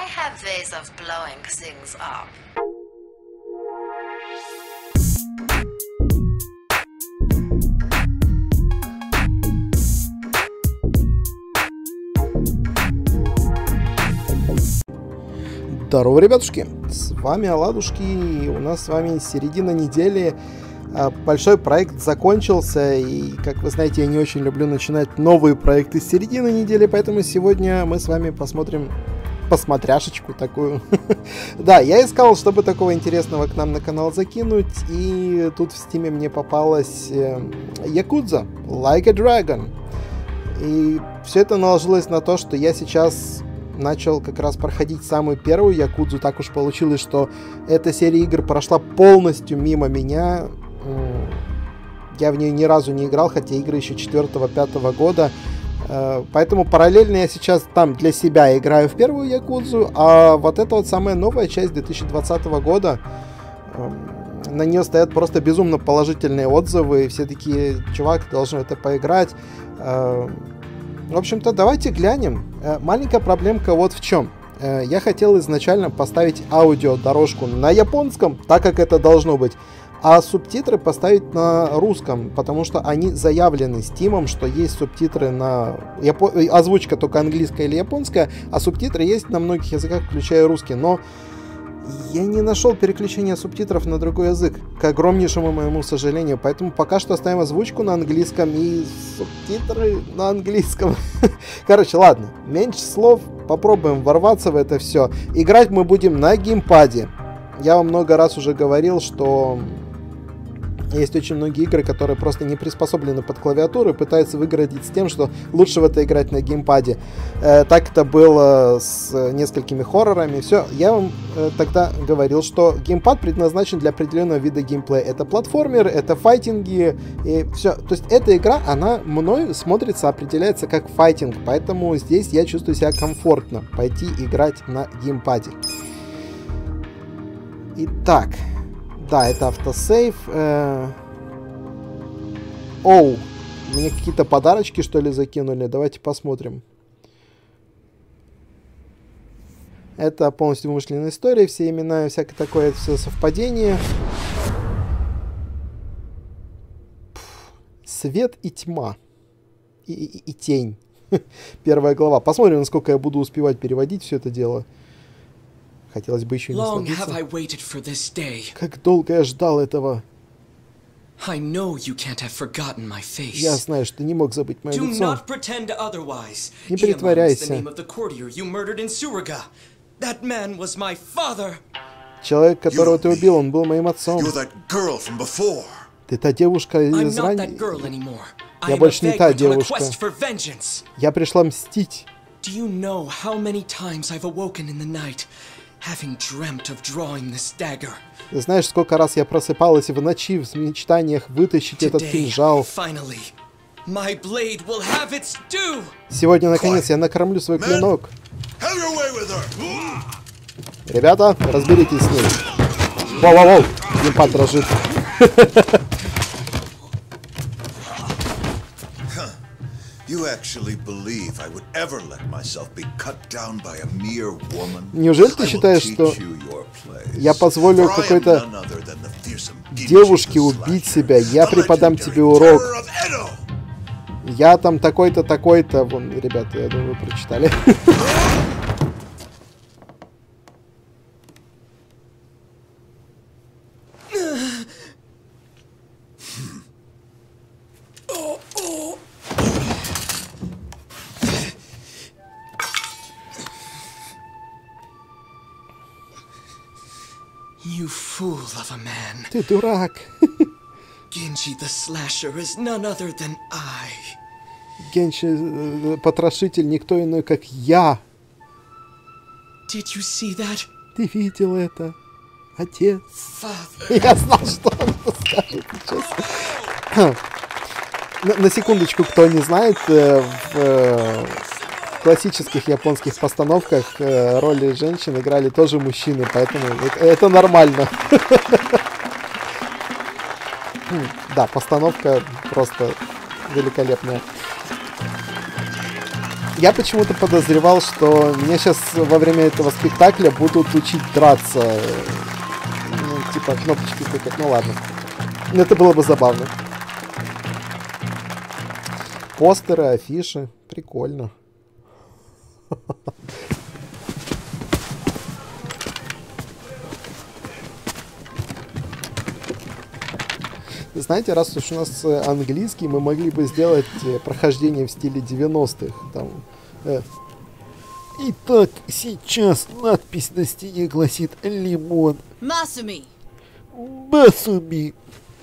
have ways of blowing things up. Здорово, ребятушки! С вами Оладушки, и у нас с вами середина недели. Большой проект закончился, и, как вы знаете, я не очень люблю начинать новые проекты с середины недели, поэтому сегодня мы с вами посмотрим посмотряшечку такую. Да, я искал, чтобы такого интересного к нам на канал закинуть, и тут в стиме мне попалась Yakuza Like a Dragon. И все это наложилось на то, что я сейчас начал как раз проходить самую первую Якудзу. Так уж получилось, что эта серия игр прошла полностью мимо меня. Я в нее ни разу не играл, хотя игры еще 4-5 года. Поэтому параллельно я сейчас там для себя играю в первую Якудзу, а вот эта вот самая новая часть 2020 года, на нее стоят просто безумно положительные отзывы. Все такие: чувак, ты должен это поиграть. В общем-то, давайте глянем. Маленькая проблемка вот в чем. Я хотел изначально поставить аудиодорожку на японском, так как это должно быть, а субтитры поставить на русском, потому что они заявлены Стимом, что есть субтитры на... Озвучка только английская или японская, а субтитры есть на многих языках, включая русский. Но я не нашел переключения субтитров на другой язык, к огромнейшему моему сожалению. Поэтому пока что оставим озвучку на английском и субтитры на английском. Короче, ладно, меньше слов, попробуем ворваться в это все. Играть мы будем на геймпаде. Я вам много раз уже говорил, что есть очень многие игры, которые просто не приспособлены под клавиатуру и пытаются выгородить с тем, что лучше в это играть на геймпаде. Так это было с несколькими хоррорами. Все, я вам тогда говорил, что геймпад предназначен для определенного вида геймплея. Это платформер, это файтинги и все. То есть эта игра, она мной смотрится, определяется как файтинг, поэтому здесь я чувствую себя комфортно пойти играть на геймпаде. Итак, да, это автосейв. Оу, мне какие-то подарочки, что ли, закинули? Давайте посмотрим. Это полностью вымышленная история, все имена и всякое такое, это все совпадение. Свет и тьма. И тень. Первая глава. Посмотрим, насколько я буду успевать переводить все это дело. Хотелось бы еще не насладиться. Как долго я ждал этого. Я знаю, что ты не мог забыть мое лицо. Не притворяйся. Человек, которого ты убил, он был моим отцом. Ты та девушка из ранее. Я больше не та девушка. Я пришла мстить. Ты знаешь, сколько раз я просыпалась в ночи в мечтаниях вытащить этот кинжал. Сегодня, наконец, я накормлю свой клинок. Ребята, разберитесь с ним. Воу-воу-воу, геймпад дрожит. Неужели ты считаешь, что я позволю какой-то девушке убить себя? Я преподам тебе урок. Я там такой-то, такой-то. Вон, ребята, я думаю, вы прочитали. You fool of a man. Ты дурак. Genji the Slasher is none other than I. Генши потрошитель никто иной, как я. Did you see that? Ты видел это, отец? Father. Я знал, что он скажет сейчас. На секундочку, кто не знает, в классических японских постановках роли женщин играли тоже мужчины, поэтому это нормально. Да, постановка просто великолепная. Я почему-то подозревал, что меня сейчас во время этого спектакля будут учить драться. Ну, типа кнопочки тыкать. Ну ладно. Это было бы забавно. Постеры, афиши. Прикольно. Знаете, раз уж у нас английский, мы могли бы сделать прохождение в стиле 90-х. Там, Итак, сейчас надпись на стене гласит «Лимон». Masumi! Масуми.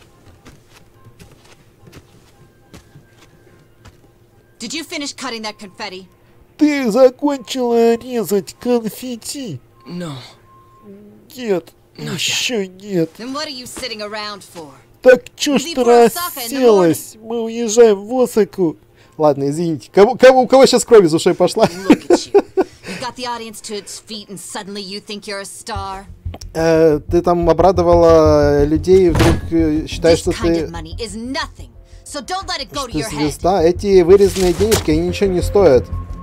Did you finish cutting that confetti? Ты закончила резать конфетти? No. Нет, еще нет. Then what are you sitting around for? Так чё ж ты расселась? Мы уезжаем в Осаку. Ладно, извините. У кого сейчас кровь из ушей пошла? Look at you. You got the audience to its feet and suddenly you think you're a star? Ты там обрадовала людей и вдруг считаешь, что This kind ты... of money is nothing. So don't let it go to Ты your head. звезда. Эти вырезанные денежки, они ничего не стоят.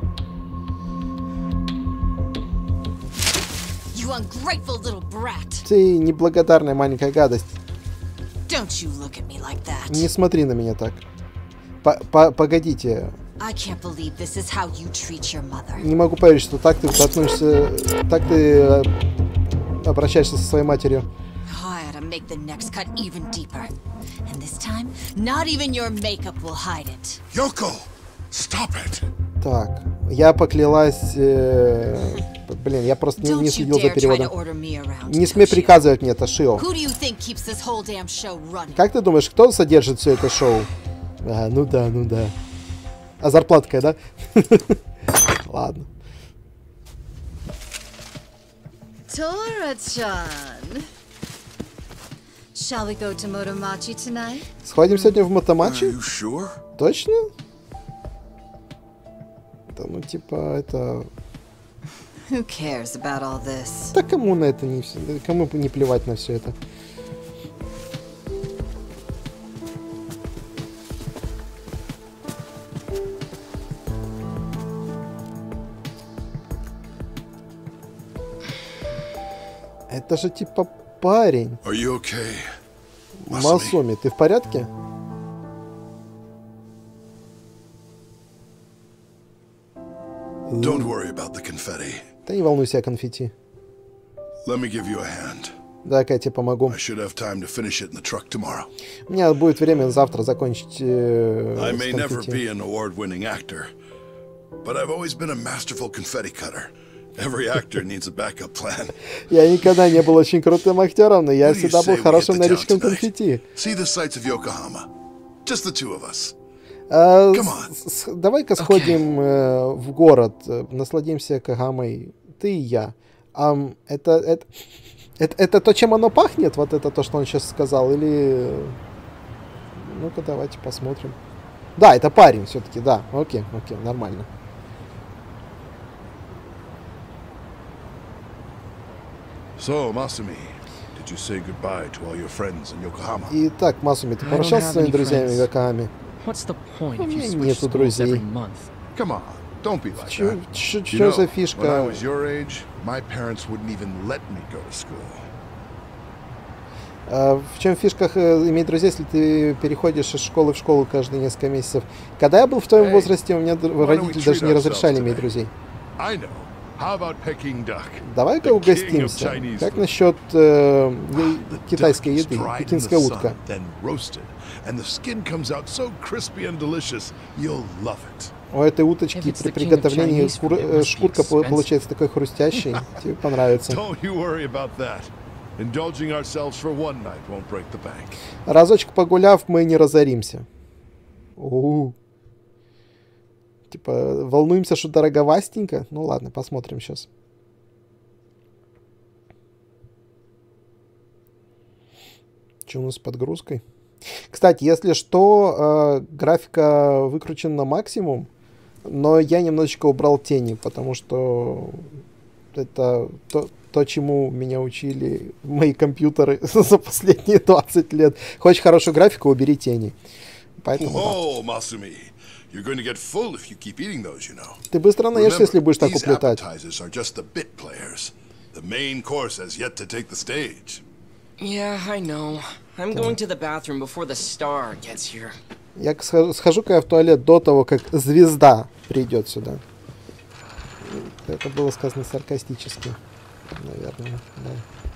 You ungrateful little brat. Ты неблагодарная маленькая гадость. Don't you look at me like that. Не смотри на меня так. Погодите. I can't believe this is how you treat your mother. Не могу поверить, что так ты относишься... Так ты обращаешься со своей матерью. I ought to make the next cut even deeper. And this time, not even your makeup will hide it. Yoko, stop it. Так, я поклялась... Блин, я просто не Don't you следил за dare try to переводом. order me around. Не смей приказывать мне, Ташио. Who do you think keeps this whole damn show running? Как ты думаешь, кто содержит все это шоу? А, ну да, ну да. А зарплата какая, да? Ладно. Tora-chan. Shall we go to Motomachi tonight? Сходим сегодня в Are Мотомачи? you sure? Точно? Да, ну типа это... Who cares about all this? Да кому на это не все... Кому не плевать на все это? Это же типа парень. Are you okay? Масуми, ты в порядке? Don't worry about the confetti. Да не волнуйся о конфетти. Let me give you a hand. Дай-ка я тебе помогу. I should have time to finish it in the truck tomorrow. У меня будет время завтра закончить I с may never конфетти. be an award-winning actor, but I've always been a masterful confetti cutter. Every actor needs a backup plan. Я никогда не был очень крутым актером, но я What do you всегда был say we хорошим hit the town нарезчиком tonight? конфетти. See the sights of Yokohama. Just the two of us. Come on. Давай-ка сходим в город, насладимся Кагамой, ты и я. Это то, чем оно пахнет? Вот это то, что он сейчас сказал? Или... Ну-ка, давайте посмотрим. Да, это парень все-таки, да. Окей, нормально. So, Masumi, did you say goodbye to all your friends in Yokohama? Итак, Масуми, ты I don't попрощался have со своими any друзьями в friends. Йокохаме? What's the point У if you меня switch нету schools друзей. every month? Come on, don't be like Чё that. You за know, when I фишка? was your age, my parents wouldn't even let me go to school. В чем фишка иметь друзей, если ты переходишь из школы в школу каждые несколько месяцев? Когда я был в твоем Эй, возрасте, у меня why don't we родители даже treat не разрешали ourselves иметь today? друзей. I know. How about Peking duck? Давай-ка The king of угостимся. Chinese Как food. насчет The китайской duck is еды, dried in пекинская the утка? sun, then roasted, and the skin comes out so crispy and delicious, you'll love it. У этой уточки If it's при the king of приготовлении Chinese food, it must be шкурка expensive. получается такой хрустящей. Тебе понравится. Don't you worry about that. Indulging ourselves for one night won't break the bank. Разочек погуляв, мы не разоримся. Типа, волнуемся, что дороговастенько? Ну ладно, посмотрим сейчас. Что у нас с подгрузкой? Кстати, если что, графика выкручена на максимум, но я немножечко убрал тени, потому что это то, чему меня учили мои компьютеры за последние 20 лет. Хочешь хорошую графику, убери тени. Поэтому да. Whoa, Masumi. You're going to get full if you keep eating those, you know. Ты быстро наешься, если будешь так These уплетать. appetizers are just the bit players. The main course has yet to take the stage. Yeah, I know. I'm going to the bathroom before the star gets here. Я схожу-ка я в туалет до того, как звезда придет сюда. Это было сказано саркастически, наверное. Да.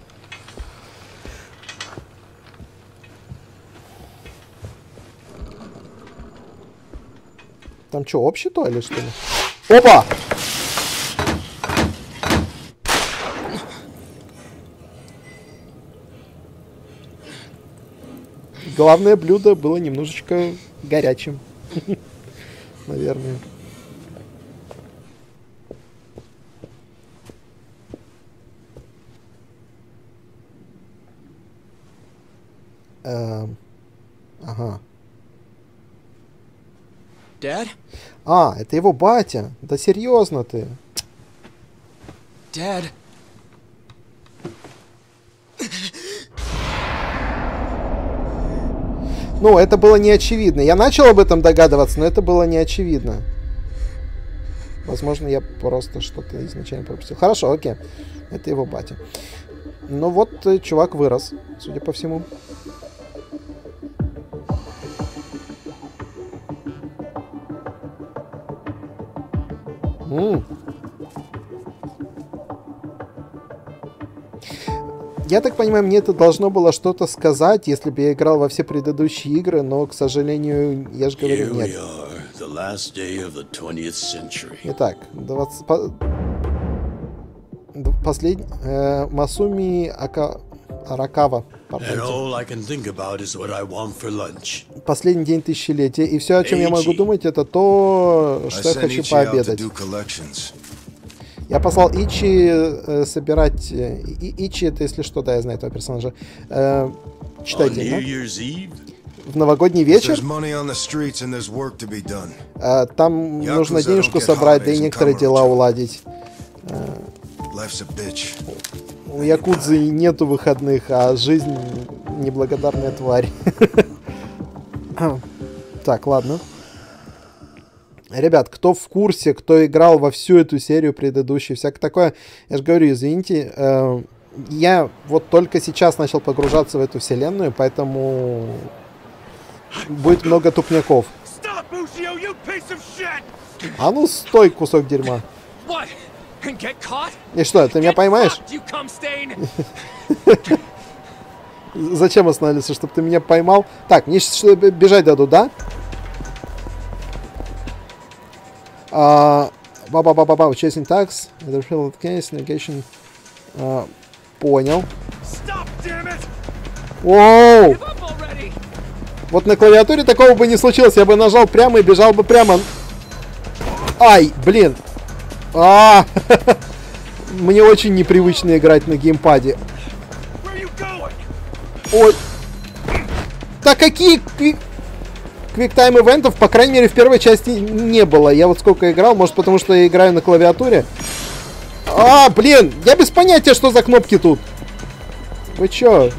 Там что, общий туалет, что ли? Опа! Главное блюдо было немножечко горячим. Наверное. Ага. Dad? А, это его батя. Да серьезно ты. Dad? Ну, это было не очевидно. Я начал об этом догадываться, но это было не очевидно. Возможно, я просто что-то изначально пропустил. Хорошо, окей. Это его батя. Ну вот, чувак вырос, судя по всему. Я так понимаю, мне это должно было что-то сказать, если бы я играл во все предыдущие игры, но, к сожалению, я же говорю, нет. Итак, последний... Масуми Аракава. Последний день тысячелетия. И все, о чем я могу думать, это то, что я хочу пообедать. Я послал Ичи собирать... Ичи, это, если что, да, я знаю этого персонажа. Читайте, да? В новогодний вечер. Там нужно денежку собрать, да и некоторые дела уладить. У якудзы нету выходных, а жизнь неблагодарная тварь. Так, ладно. Ребят, кто в курсе, кто играл во всю эту серию предыдущую, всякое такое, я же говорю, извините, я вот только сейчас начал погружаться в эту вселенную, поэтому будет много тупняков. А ну стой, кусок дерьма. И что, ты меня поймаешь? Зачем остановился, чтобы ты меня поймал? Так, мне сейчас бежать дадут, да? Ба-ба-ба-ба-ба, chasing tax, the field case, negation. Понял. Оу! Вот на клавиатуре такого бы не случилось, я бы нажал прямо и бежал бы прямо. Ай, блин. Мне очень непривычно играть на геймпаде. Ой. Да какие квиктайм ивентов, по крайней мере, в первой части не было. Я вот сколько играл, может потому что я играю на клавиатуре. Блин, я без понятия, что за кнопки тут. Вы чё?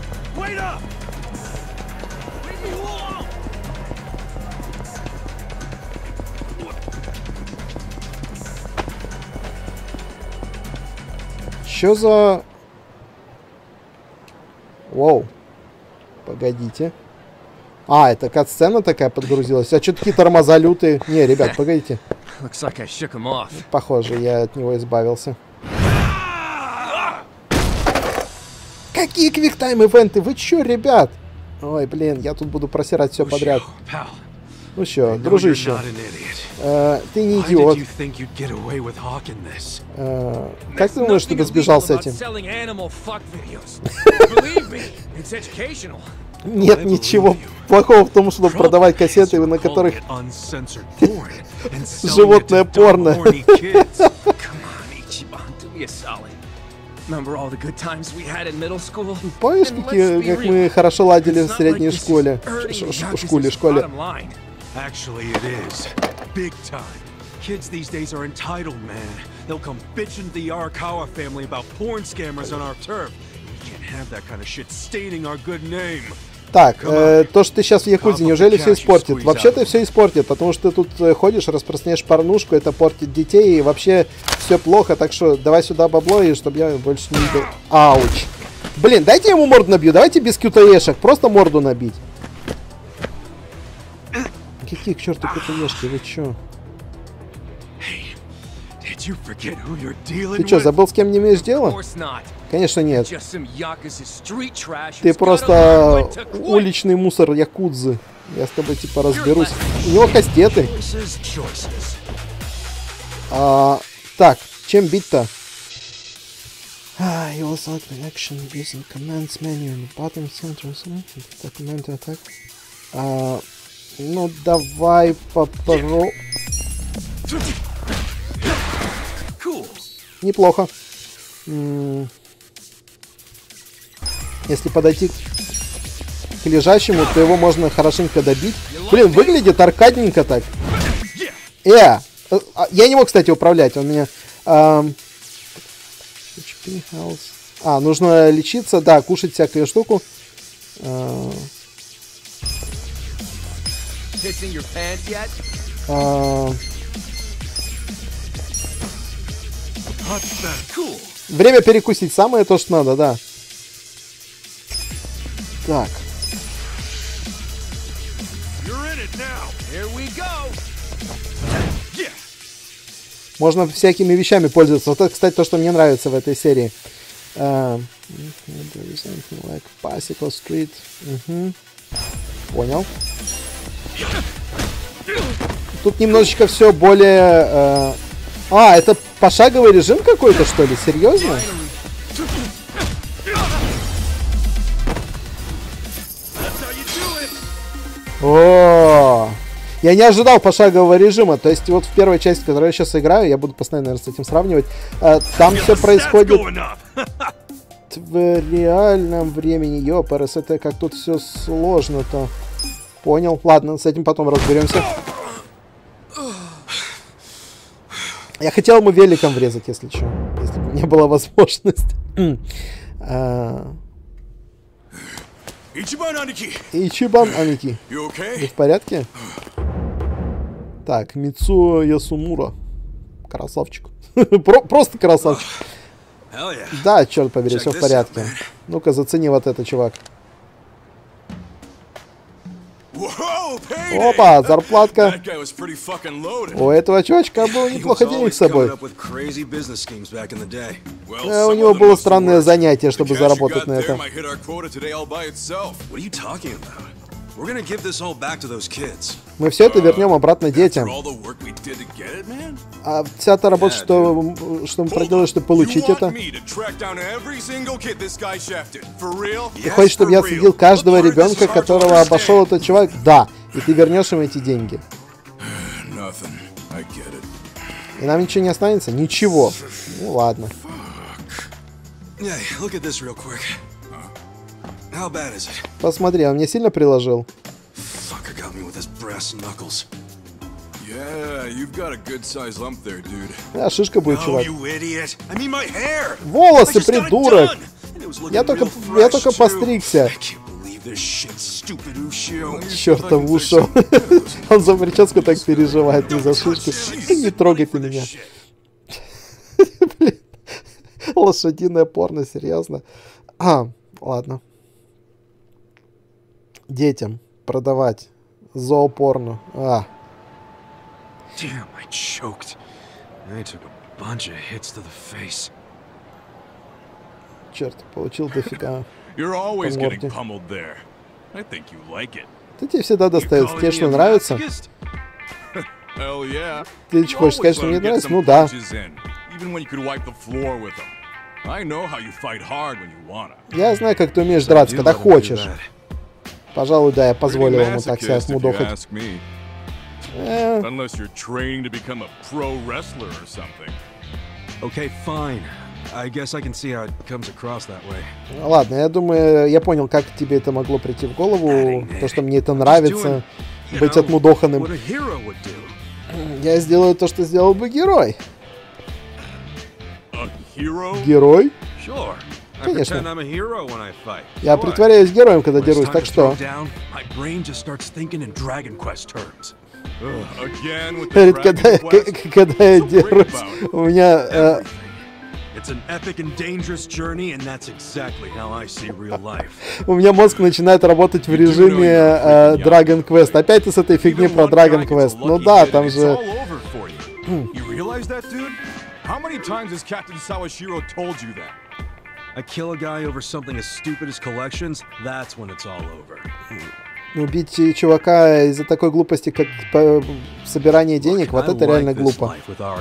Чё за... Воу. Погодите. Это кат-сцена такая подгрузилась. А что такие тормоза лютые? Не, ребят, погодите. Похоже, я от него избавился. Какие квиктайм-ивенты? Вы чё, ребят? Ой, блин, я тут буду просирать все подряд. Ну чё, дружище. Ты не идиот. Как ты думаешь, что ты сбежал с этим? Нет ничего плохого в том, чтобы продавать кассеты, на которых животное порно. Помнишь, как мы хорошо ладили в средней школе? Школе. Actually, it is. Big time. Kids these days are entitled, man. They'll come bitching to the Arakawa family about porn scammers on our turf. We can't have that kind of shit staining our good name. Так, то, что ты сейчас в Якудзе, неужели все испортит? Вообще-то все испортит, потому что ты тут ходишь, распространяешь порнушку, это портит детей, и вообще все плохо, так что давай сюда бабло, и чтобы я больше не видел. Ауч. Блин, дайте я ему морду набью, давайте без QTE-шек, просто морду набить. Какие к черту QTE-шки, вы чё? Ты что, забыл, с кем не имеешь дела? Конечно нет. Ты просто уличный мусор якудзы. Я с тобой типа разберусь. У него кастеты. Так, чем бить-то? You will select the action using commands menu in the bottom center. Документы, так. Ну, давай попробуем. Неплохо. Если подойти к лежащему, то его можно хорошенько добить. Блин, выглядит аркадненько так. Я не мог, кстати, управлять. Он меня... нужно лечиться. Да, кушать всякую штуку. Время перекусить. Самое то, что надо, да. Так. Можно всякими вещами пользоваться. Вот это, кстати, то, что мне нравится в этой серии. Понял. Тут немножечко все более... это пошаговый режим какой-то, что ли? Серьезно? О, я не ожидал пошагового режима. То есть вот в первой части, которую я сейчас играю, я буду постоянно, наверное, с этим сравнивать. Там все происходит в реальном времени. Ёпарас, это как тут все сложно-то. Понял. Ладно, с этим потом разберемся. Я хотел ему великом врезать, если что. Если бы не было возможности. Ичибан Аники. Ты в порядке? Так, Мицуо Ясумура. Красавчик. Просто красавчик. Да, черт побери, все в порядке. Ну-ка, зацени вот это, чувак. Опа, зарплатка. У этого чувачка было неплохо денег с собой. У него было странное занятие, чтобы заработать на это. Мы все это вернем обратно детям. А вся та работа, что мы проделали, чтобы получить это. Ты хочешь, чтобы я следил каждого ребенка, которого обошел этот чувак? Да. И ты вернешь им эти деньги. И нам ничего не останется? Ничего. Ну ладно. Посмотри, он мне сильно приложил? Да, шишка будет, чувак. Волосы, придурок! Я только постригся. Чёртов ушел. Он за прическу так переживает, не за шишку. Не трогай ты меня. Блин. Лошадиное порно, серьезно. Ладно. Детям продавать зоопорно. Damn, I choked. I took a bunch of hits to the face. Черт, получил дофига. You're always getting pummeled there. I think you like it. Ты тебе всегда достается. Тебе что, нравится? Hell yeah. Ты что, хочешь сказать, что мне нравится? Ну да. Я знаю, как ты умеешь драться, когда хочешь. Пожалуй, да, я позволил ему так себя смудохать. Unless you're training to become a pro wrestler or something. Okay, fine. I guess I can see how it comes across that way. Ладно, я думаю, я понял, как тебе это могло прийти в голову. То, что мне это нравится, быть отмудоханным. Я сделаю то, что сделал бы герой. Герой? Конечно. I'm a hero when I fight. Я притворяюсь героем, когда дерусь, так что... My brain just starts thinking in Dragon Quest terms. Again with the Говорит, Dragon Quest? когда я дерусь, у меня... It's an epic and dangerous journey, and that's exactly how I see real life. У меня мозг начинает работать в режиме Dragon Quest. Опять ты с этой фигни про Dragon Quest. Ну да, там же... You realize that, dude? How many times has Captain Sawashiro told you that? I kill a guy over something as stupid as collections, that's when it's all over. Убить чувака из-за такой глупости, как собирание денег, вот это реально глупо.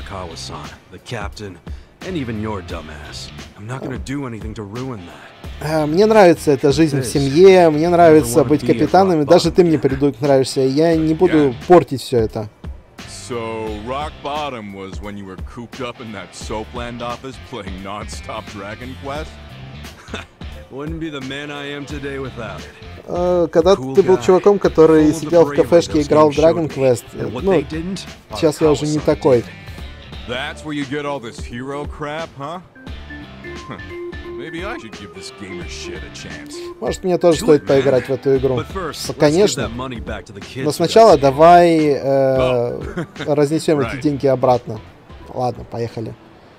Мне нравится эта жизнь в семье, мне нравится быть капитанами, даже ты мне, придурок, нравишься, я не буду портить все это. So, rock bottom was when you were cooped up in that Soapland office playing non-stop Dragon Quest? Wouldn't be the man I am today without it. Когда ты был чуваком, который сидел в кафешке и играл в Dragon Quest, ну, сейчас я уже не такой. That's where you get all this hero crap, huh? Maybe I should give this gamer shit a chance. Может, мне тоже стоит поиграть в эту игру? Конечно. Но сначала давай разнесем эти деньги обратно. Ладно, поехали.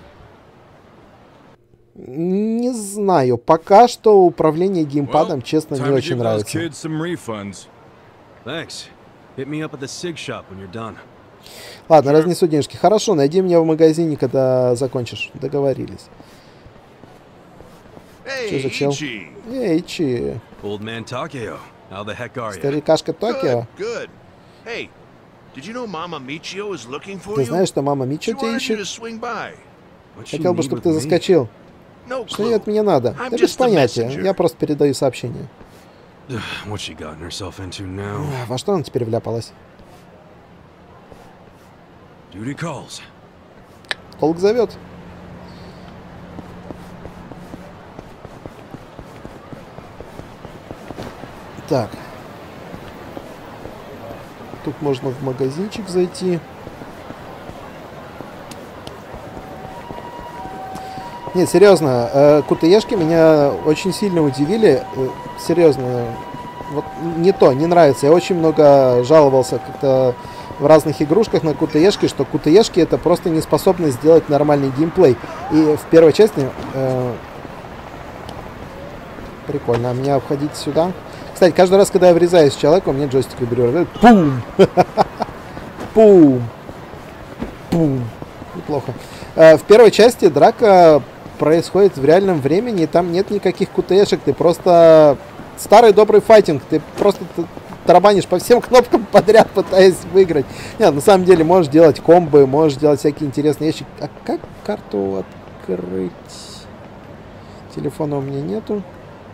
Не знаю, пока что управление геймпадом, честно, не очень нравится. Ладно, разнесу денежки. Хорошо, найди меня в магазине, когда закончишь. Договорились. Что за чел? Эй, Ичи. Старикашка Токио. Ты знаешь, что мама Мичио тебя ищет? Хотел бы, чтобы ты заскочил. Что ей от меня надо? Да без понятия. Я просто передаю сообщение. Во что она теперь вляпалась? Колк зовет. Так. Тут можно в магазинчик зайти. Нет, серьезно, кутаешки меня очень сильно удивили. Серьезно, вот не нравится. Я очень много жаловался как-то в разных игрушках на кутаешки, что кутаешки это просто не способны сделать нормальный геймплей. И в первой части... Прикольно. А меня обходить сюда? Кстати, каждый раз, когда я врезаюсь в человека, у меня джойстик вибрирует. Пум! Пум! Пум! Неплохо. В первой части драка происходит в реальном времени, и там нет никаких кутешек, ты просто старый добрый файтинг, ты просто тарабанишь по всем кнопкам подряд, пытаясь выиграть. Нет, на самом деле можешь делать комбы, можешь делать всякие интересные вещи. А как карту открыть? Телефона у меня нету.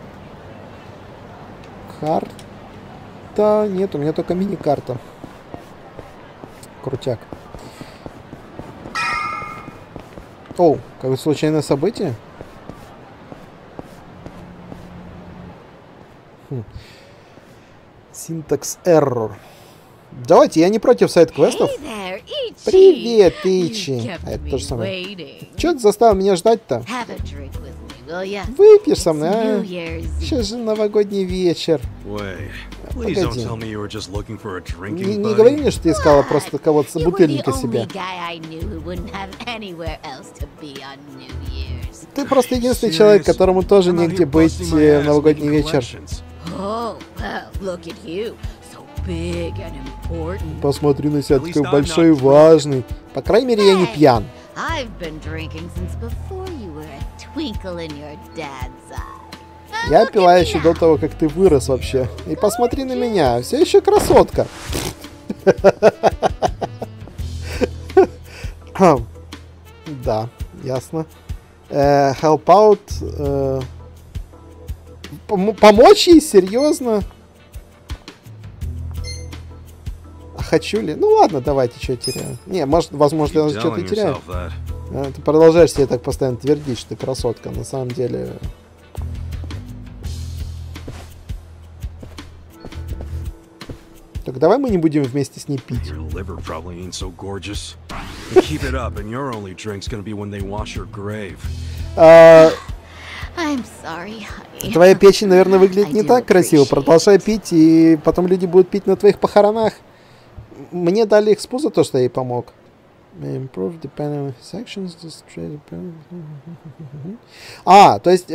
Карта нет, у меня только мини-карта. Крутяк. О, какое случайное событие? Syntax error. Давайте, я не против сайт-квестов. Привет, Ичи. Это то же самое. Чё ты заставил меня ждать-то? Выпьешь со мной, а? Сейчас же новогодний вечер. Погоди. Не говори мне, что ты искала просто кого-то, бутыльника себе. Ты просто единственный человек, которому тоже негде быть в новогодний вечер. Посмотри на себя, такой большой и важный. По крайней мере, я не пьян. Я пила еще до того, как ты вырос вообще. И посмотри на меня, все еще красотка. Да, ясно. Help out. Помочь ей? Серьезно? Хочу ли? Ну ладно, давайте, что я теряю. Не, может, возможно, я что-то теряю. Ты продолжаешь себе так постоянно твердить, что ты красотка. На самом деле... Так давай мы не будем вместе с ней пить. I'm sorry, honey. Твоя печень, наверное, выглядит не так красиво. Продолжай пить, и потом люди будут пить на твоих похоронах. Мне дали экспу за то, что я ей помог. То есть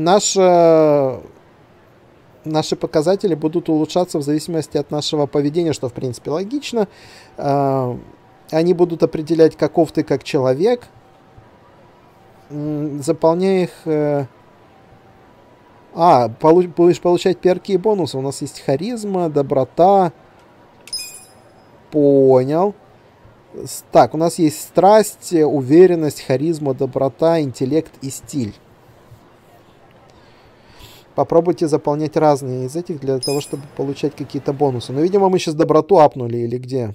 наши показатели будут улучшаться в зависимости от нашего поведения, что в принципе логично. Они будут определять, каков ты как человек. Заполняя их... будешь получать перки и бонусы. У нас есть харизма, доброта. Понял. Так, у нас есть страсть, уверенность, харизма, доброта, интеллект и стиль. Попробуйте заполнять разные из этих для того, чтобы получать какие-то бонусы. Но, видимо, мы сейчас доброту апнули или где?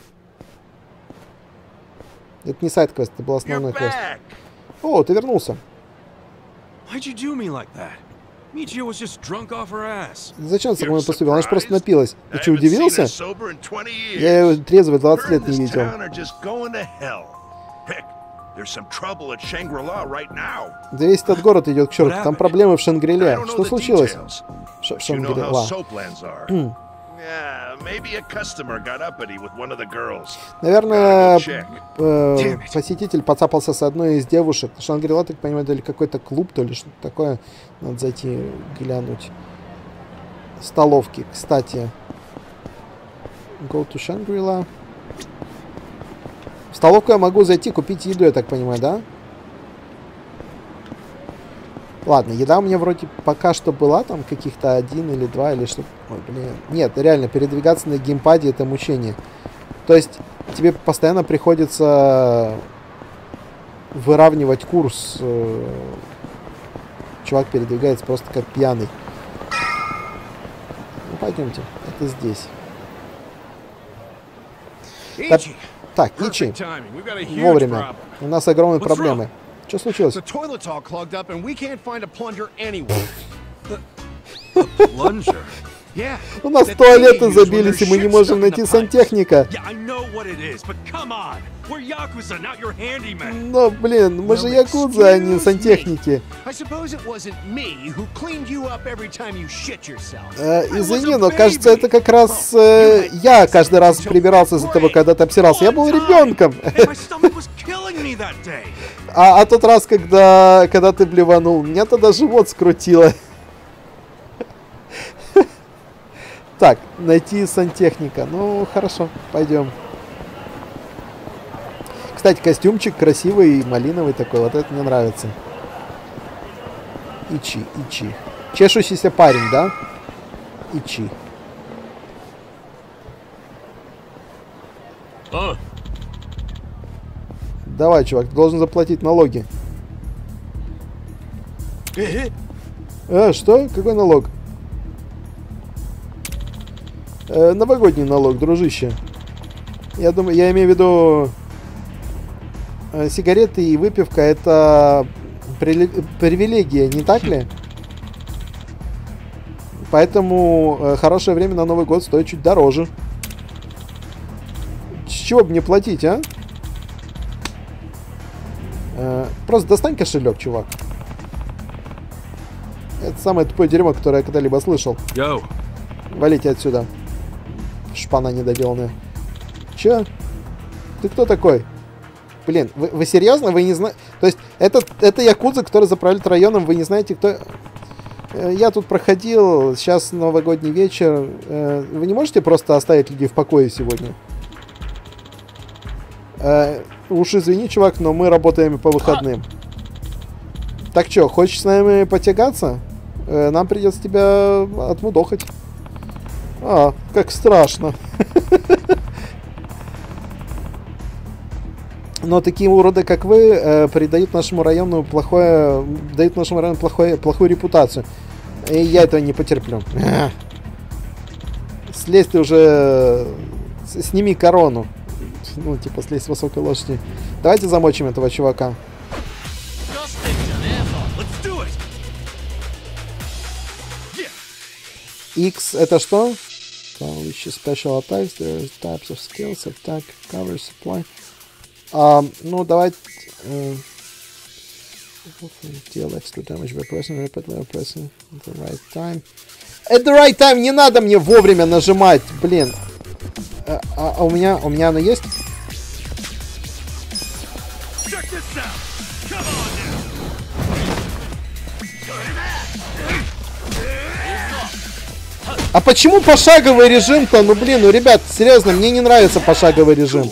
Это не сайд-квест, это был основной квест. О, ты вернулся. Зачем ты со мной поступил? Она же просто напилась. Ты что, удивился? Я ее трезвой 20 лет не видел. Да весь этот город идет к черту. Там проблемы в Шангри-Ля. Что случилось? В Шангри-Ла. Наверное, посетитель поцапался с одной из девушек. Шангри-Ла, так понимаю, или какой-то клуб, то ли что-то такое. Надо зайти глянуть. Столовки, кстати. Go to Shangri-La. В столовку я могу зайти, купить еду, я так понимаю, да? Ладно, еда у меня вроде пока что была, там каких-то 1 или 2 или что. Ой, блин. Нет, реально, передвигаться на геймпаде это мучение. То есть тебе постоянно приходится выравнивать курс. Чувак передвигается просто как пьяный. Ну, пойдемте, это здесь. Так, Ичи. Вовремя. У нас огромные проблемы. Что случилось? У нас туалеты забились, и мы не можем найти сантехника. Но, блин, мы же якудза, а не сантехники. Извини, но кажется, это как раз я каждый раз прибирался за тобой, когда ты обсирался. Я был ребенком. А тот раз, когда ты блеванул, меня тогда живот скрутило. Так, найти сантехника. Ну, хорошо, пойдем. Кстати, костюмчик красивый, малиновый такой. Вот это мне нравится. Ичи. Чешущийся парень, да? Ичи. Давай, чувак, ты должен заплатить налоги. Что? Какой налог? Новогодний налог, дружище. Я думаю, я имею в виду сигареты и выпивка — это привилегия, не так ли? Поэтому хорошее время на Новый год стоит чуть дороже. С чего бы мне платить, а? Просто достань кошелек, чувак. Это самое тупое дерьмо, которое я когда-либо слышал. Валите отсюда. Шпана недоделанная. Че? Ты кто такой? Блин, вы серьезно? Вы не знаете? То есть, это якудза, который заправляет районом, вы не знаете, кто... Я тут проходил, сейчас новогодний вечер. Вы не можете просто оставить людей в покое сегодня? Уж извини, чувак, но мы работаем по выходным. Так что, хочешь с нами потягаться? Нам придется тебя отмудохать. Как страшно. Но такие уроды, как вы, придают нашему району дают нашему району плохую репутацию. И я этого не потерплю. Слезь ты уже... Сними корону. Ну, типа, слезь с высокой лошади. Давайте замочим этого чувака. X это что? Special attacks, there are types of skills, attack, cover, supply. Ну, давайте... Deal extra damage by pressing repeatedly pressing at the right time. At the right time, не надо мне вовремя нажимать, блин. А у меня оно есть? А почему пошаговый режим-то? Ну блин, ну ребят, серьезно, мне не нравится пошаговый режим.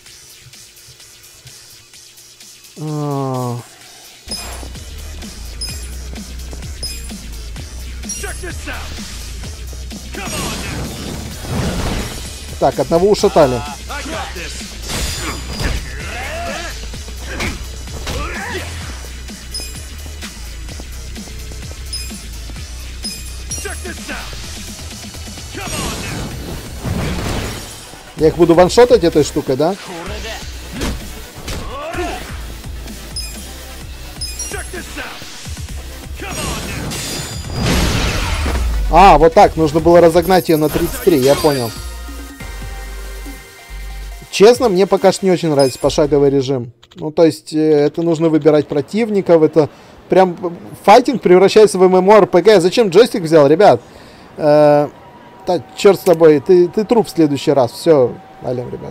Так, одного ушатали. Я их буду ваншотать этой штукой, да? А, вот так, нужно было разогнать ее на 33, я понял. Честно, мне пока что не очень нравится пошаговый режим. Ну, то есть, это нужно выбирать противников, это прям файтинг превращается в MMORPG. Зачем джойстик взял, ребят? Да, черт с тобой, ты труп в следующий раз. Все, валим, ребят.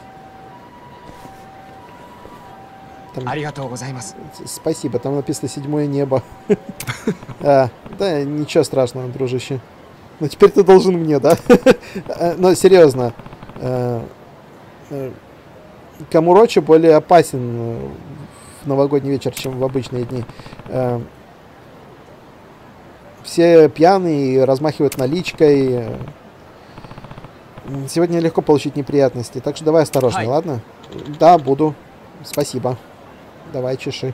Спасибо, там написано 7-е небо. Да, ничего страшного, дружище. Ну, теперь ты должен мне, да? Но серьезно. Камурочи более опасен в новогодний вечер, чем в обычные дни. Все пьяные, размахивают наличкой. Сегодня легко получить неприятности, так что давай осторожно, ладно? Да, буду. Спасибо. Давай, чеши.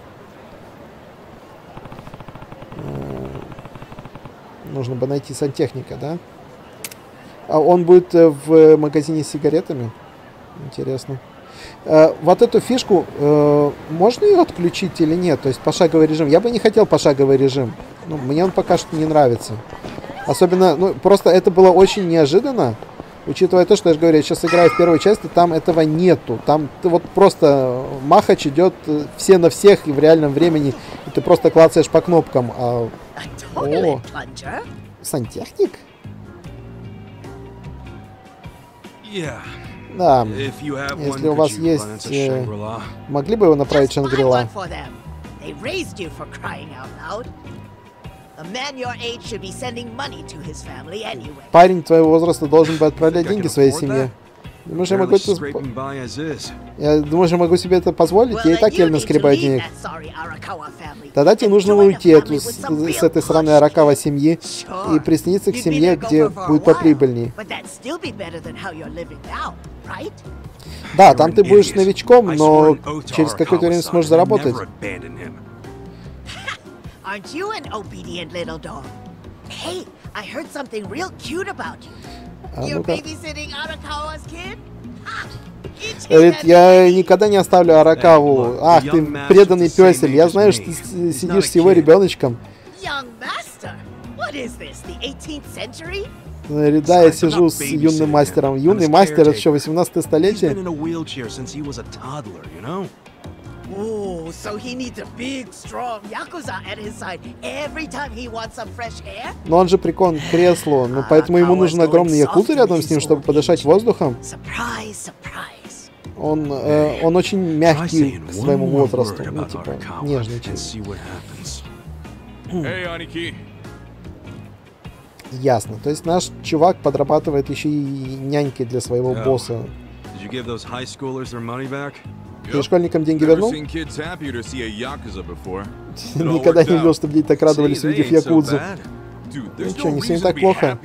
Нужно бы найти сантехника, да? А он будет в магазине с сигаретами? Интересно. Вот эту фишку можно ее отключить или нет? То есть пошаговый режим. Я бы не хотел пошаговый режим. Ну, мне он пока что не нравится. Особенно, ну, просто это было очень неожиданно. Учитывая то, что я же говорю, я сейчас играю в первой части, там этого нету. Там ты вот просто махач идет все на всех и в реальном времени. И ты просто клацаешь по кнопкам. О, сантехник? Да, если у вас есть... могли бы его направить в Шангри-Ла? Парень твоего возраста должен бы отправлять деньги своей семье. Думаешь, я могу себе это позволить? Я и так еле наскребаю денег. Тогда тебе нужно уйти с этой сраной Аракава семьи и присоединиться к семье, где будет поприбыльней. Да, там ты будешь новичком, но через какое-то время сможешь заработать. Говорит, я никогда не оставлю Аракаву. Ах, ты преданный пёсель. Я знаю, что ты сидишь с его ребеночком. Да, я сижу с юным мастером. Юный мастер, это что, 18 столетие? Но он же прикован к креслу, ну поэтому ему нужен огромный якуза рядом с ним, чтобы подышать воздухом. Он очень мягкий к своему возрасту, ну типа нежный. Ясно, то есть наш чувак подрабатывает еще и нянькой для своего босса. Ты школьникам деньги вернул? Никогда не видел, чтобы дети так радовались, увидев якудзу. Ну что, не все не так плохо.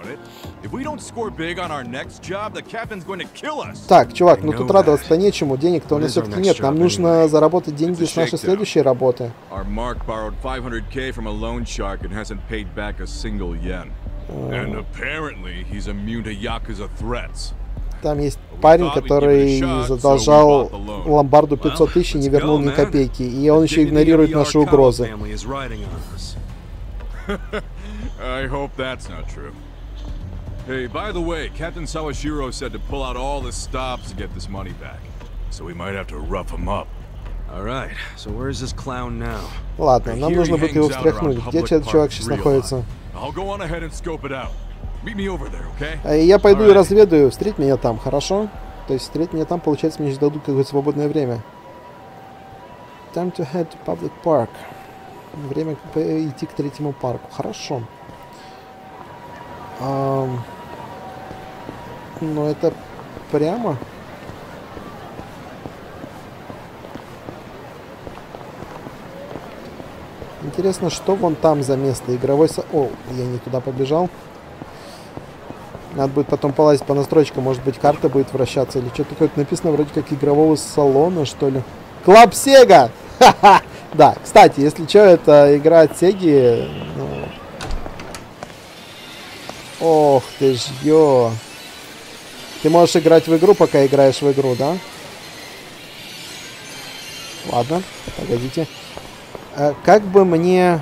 Так, чувак, ну тут радоваться-то нечему, денег-то у нас все-таки нет. Нам нужно заработать деньги с нашей следующей работы. Там есть парень, который задолжал ломбарду 500 тысяч и не вернул ни копейки. И он еще игнорирует наши угрозы. Hey, by the way, Captain Sawashiro said to pull out all the stops to get this money back. So we might have to rough him up. Alright, so where is this clown now? Ладно, нам нужно будет его встряхнуть. Где этот чувак сейчас находится? I'll go on ahead and scope it out. Meet me over there, okay? Я пойду и разведаю. Встреть меня там, хорошо? То есть встреть меня там, получается, мне дадут какое-то свободное время. Time to head to public park. Время идти к третьему парку. Хорошо. Но это прямо? Интересно, что вон там за место? Игровой О, я не туда побежал. Надо будет потом полазить по настройкам. Может быть, карта будет вращаться или что-то такое. Написано вроде как игрового салона, что ли. Клаб Сега! Ха-ха! Да, кстати, если что, это игра от Сеги. Ну... Ох ты ж, ё. Ты можешь играть в игру, пока играешь в игру, да? Ладно, погодите. Как бы мне...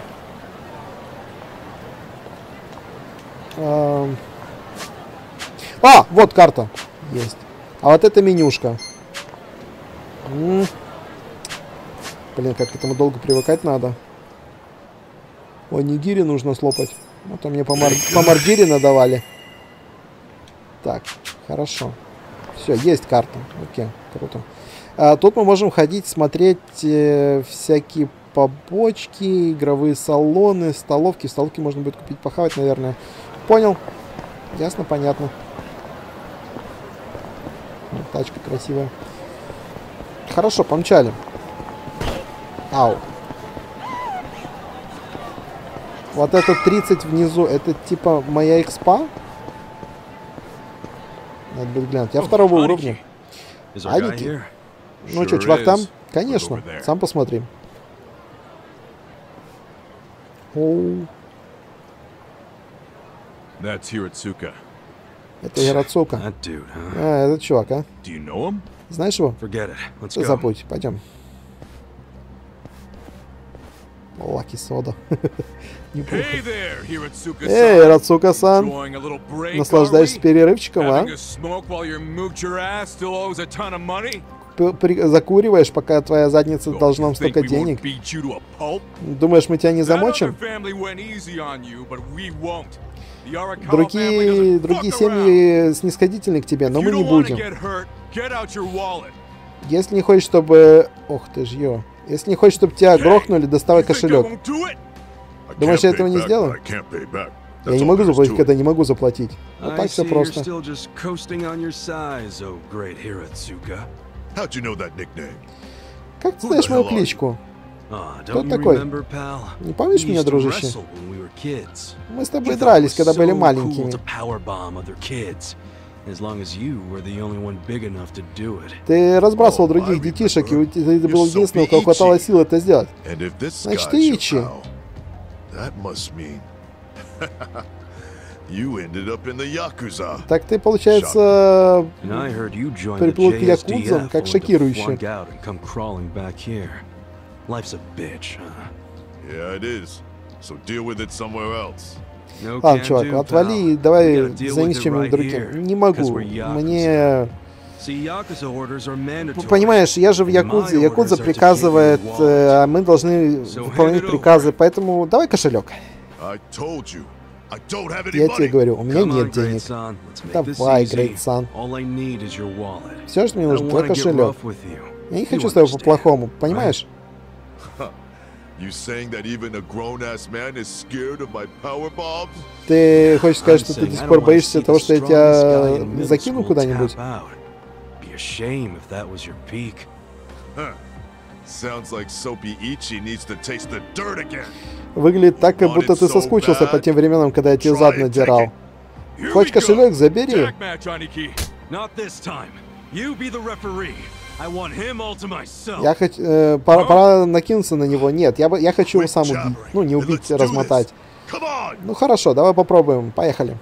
вот карта. Есть. А вот это менюшка. Блин, как к этому долго привыкать надо. О, нигири нужно слопать. А то мне по мордире надавали. Так, хорошо. Все, есть карта. Окей, круто. Тут мы можем ходить, смотреть всякие побочки, игровые салоны, столовки. В столовке можно будет купить похавать, наверное. Понял. Ясно, понятно. Тачка красивая. Хорошо, помчали. Ау. Вот это 30 внизу, это типа моя экспа? Надо будет глянуть. Я второго уровня. Аники. Ну что, чувак там? Конечно. Сам посмотри. Оу. That's Hiratsuka. Это Хирацука. Этот чувак, а? Знаешь его? Забудь, пойдем. Лаки сода. Эй, Хирацука-сан. Наслаждаешься перерывчиком, а? Закуриваешь, пока твоя задница должна нам столько денег. Думаешь, мы тебя не замочим? Другие семьи снисходительны к тебе, но мы не будем. Если не хочешь, чтобы... Ох ты ж, ё. Если не хочешь, чтобы тебя грохнули, доставай кошелек. Думаешь, я этого не сделаю? Я не могу заплатить, когда не могу заплатить. Вот так все просто. Как ты знаешь мою кличку? Кто такой? Не помнишь меня, дружище? Мы с тобой дрались, когда были маленькими. Ты разбрасывал других детишек, и ты был единственным, у кого хватало сил это сделать. Значит, ты Ичи. Так ты, получается, приплыл к якудзам, как шокирующе. Ладно, чувак, отвали и давай займись чем-нибудь другим. Не могу. Мне... Понимаешь, я же в Якудзе. Якудза приказывает, а мы должны выполнять приказы, поэтому давай кошелек. Я тебе говорю, у меня нет денег. Давай, Грейт-сан. Все, что мне нужно, твой кошелек. Я не хочу с тобой по-плохому, понимаешь? Ты хочешь сказать, что ты до сих пор боишься того, что я тебя закину куда-нибудь? Выглядит так, как будто ты соскучился по тем временам, когда я тебе зад надирал. Хочешь кошелек? Забери. Я хочу... пора накинуться на него. Нет, я хочу его сам убить. Ну, не убить, размотать. Ну, хорошо, давай попробуем. Поехали.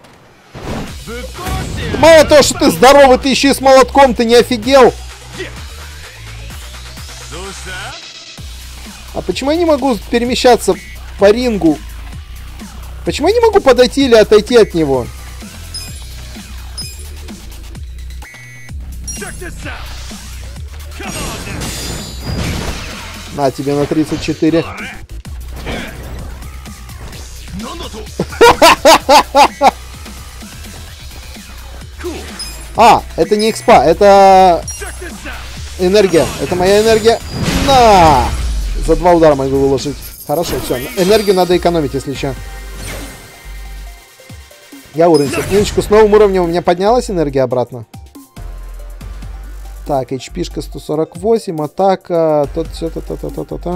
Мало того, что ты здоровый, ты еще и с молотком, ты не офигел? А почему я не могу перемещаться по рингу? Почему я не могу подойти или отойти от него? На тебе на 34. А, это не экспа, это энергия. Это моя энергия. На! За 2 удара могу выложить. Хорошо, все. Энергию надо экономить, если что. Я уровень. Секундочку, с новым уровнем у меня поднялась энергия обратно. Так, HP-шка 148, атака, тут все, та-та-та-та-та-та.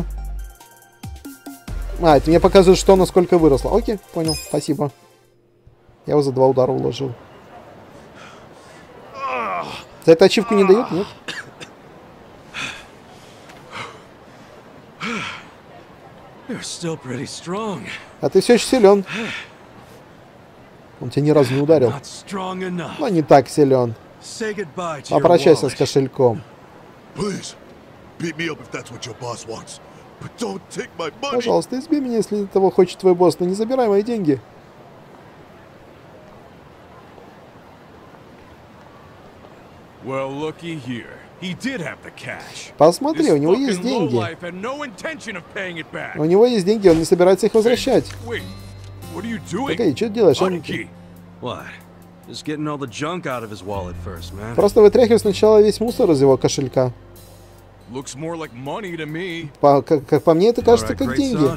А, это мне показывает, что насколько выросло. Окей, понял, спасибо. Я его за 2 удара уложил. За это ачивку не дают, нет? А ты все еще силен. Он тебя ни разу не ударил. Но не так силен. Попрощайся с кошельком. Пожалуйста, избей меня, если того хочет твой босс, но не забирай мои деньги. Посмотри, у него есть деньги. У него есть деньги, он не собирается их возвращать. Погоди, что ты делаешь? Он... Просто вытряхивай сначала весь мусор из его кошелька. Как по мне, это кажется как деньги.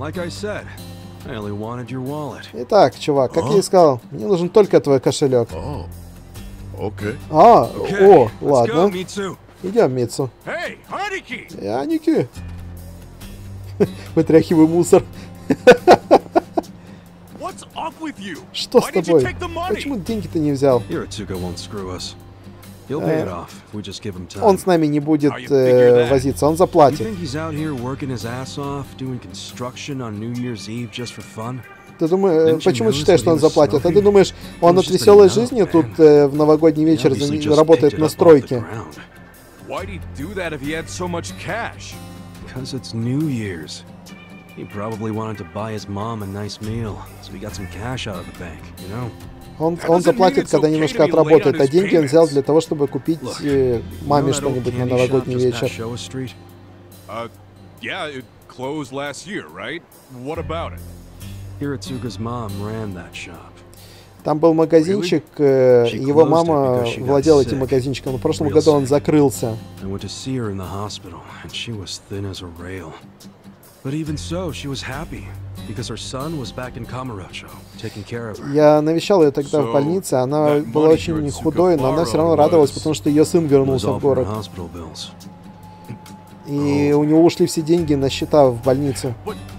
Итак, чувак, как я и сказал, мне нужен только твой кошелек. О, ладно. Идем, Митсу. Аники. Вытряхивай мусор. Что с тобой? Почему деньги-то не взял? Он с нами не будет возиться, он заплатит. Ты думаешь, почему ты считаешь, что он заплатит? А ты думаешь, он от веселой жизни тут в новогодний вечер работает на стройке? Он заплатит, когда немножко отработает, а деньги он взял для того, чтобы купить маме что-нибудь на новогодний вечер. Там был магазинчик, его мама владела этим магазинчиком, но в прошлом году он закрылся. Я навещал ее тогда в больнице, она была очень худой, но она все равно радовалась, потому что ее сын вернулся в город. И у него ушли все деньги на счета в больнице.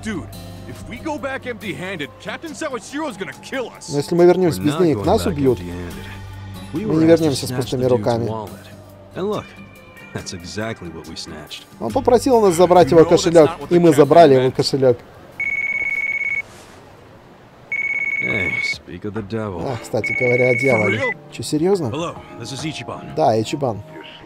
Но если мы вернемся без денег, нас убьют. Мы не вернемся с пустыми руками. Он попросил нас забрать его кошелек, и мы забрали его кошелек. Кстати говоря, о дьяволе. Че, серьезно? Да, Ичибан.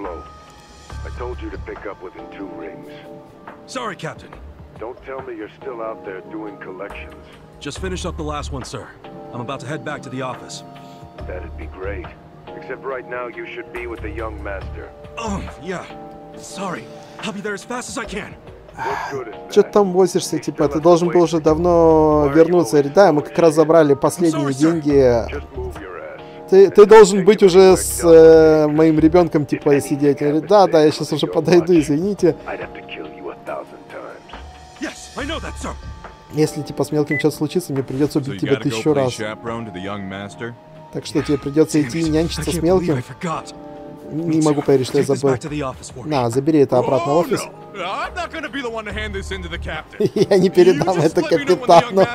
Don't tell me you're still out there doing collections. Just finished up the last one, sir. I'm about to head back to the office. That'd be great. Except right now you should be with the young master. Oh, yeah. Sorry. I'll be there as fast as I can. Че ты там возишься, типа, ты должен был уже давно вернуться. Да, мы как раз забрали последние деньги. Ты должен быть уже с моим ребенком, типа, сидеть. Я говорю, да, я сейчас уже подойду, извините. Если, типа, с мелким что-то случится, мне придется убить тебя 1000 раз. Так что тебе придется идти и нянчиться с мелким. Не могу поверить, что я забыл. На, забери это обратно в офис. Я не передам это капитану.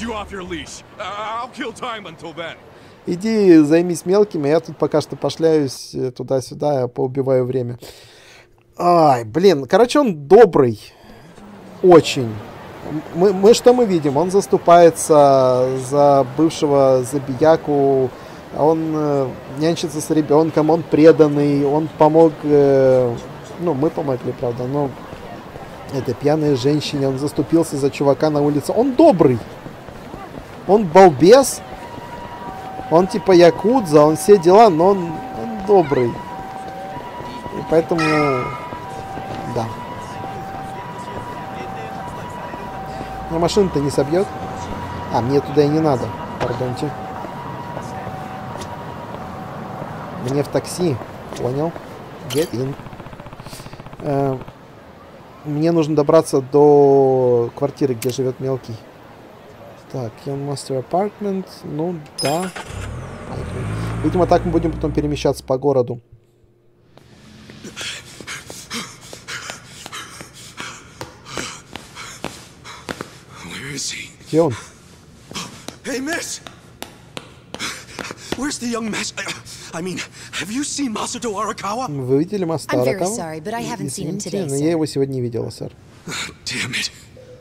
Иди займись мелким, а я тут пока что пошляюсь туда-сюда, поубиваю время. Ай, блин, короче, он добрый. Очень. Что мы видим? Он заступается за бывшего забияку, он нянчится с ребенком, он преданный, он помог, ну, мы помогли, правда, но этой пьяной женщине, он заступился за чувака на улице. Он добрый. Он балбес. Он типа якудза, он все дела, но он добрый. И поэтому, да. Меня машина-то не собьет. А, мне туда и не надо. Пардоньте. Мне в такси. Понял. Get in. Мне нужно добраться до квартиры, где живет мелкий. Так, Young Master Apartment. Ну, да. Поехали. Видимо, так мы будем потом перемещаться по городу. Где он? Hey, miss! Where's the young master? I mean, have you seen Masato Arakawa? Вы видели Масата I'm very Аракаву? sorry, but I haven't seen him today, Но sir. я его сегодня не видела, сэр. Damn it.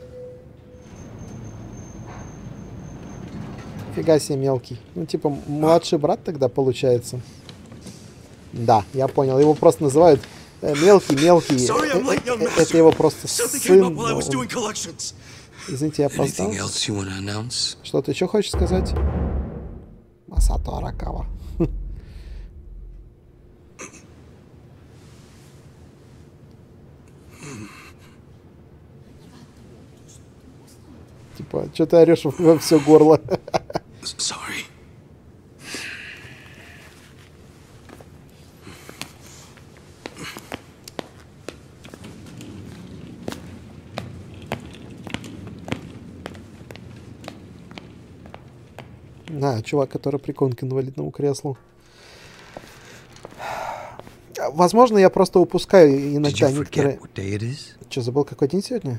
Фига себе мелкий. Ну, типа, младший брат тогда получается. Да, я понял. Его просто называют мелкий. Это его просто сын. Извините, я опоздал. Что ты еще хочешь сказать? Масато Аракава. Типа, что ты орешь во все горло? Sorry. Да, чувак, который прикован к инвалидному креслу. Возможно, я просто упускаю иногда некоторые... Что, забыл, какой день сегодня?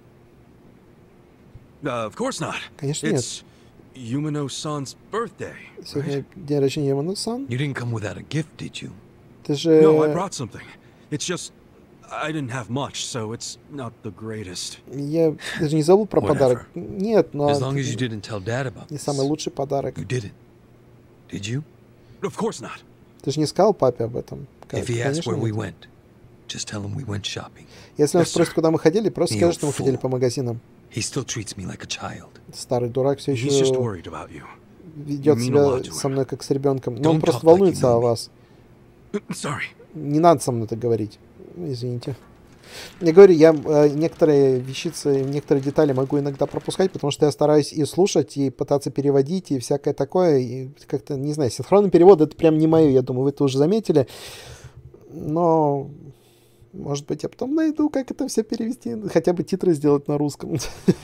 Of course not. Конечно, нет. It's Yumano-san's birthday. Сегодня день рождения Юмано-сан. You didn't come without a gift, did you? Ты же... No, I brought something. It's just I didn't have much, so it's not the greatest. Я даже не забыл про подарок. Нет, но... As long as you didn't tell Dad about Не this. самый лучший подарок. You didn't. Did you? Of course not. Ты же не сказал папе об этом? If he asks Конечно, where we нет. went, just tell him we went shopping. Если он Yes, спросит, sir. куда мы ходили, просто You скажи, что мы ходили fool. по магазинам. He still treats me like a child. Старый дурак все He's just еще worried about you. ведет You mean a себя lot to him. со мной как с ребенком. Но он Don't просто talk like you волнуется know о me. вас. Sorry. Не надо со мной так говорить. Извините. Я говорю, я некоторые вещицы, некоторые детали могу иногда пропускать, потому что я стараюсь и слушать, и пытаться переводить, и всякое такое. И как-то, не знаю, синхронный перевод — это прям не мое, я думаю, вы это уже заметили. Но, может быть, я потом найду, как это все перевести. Хотя бы титры сделать на русском.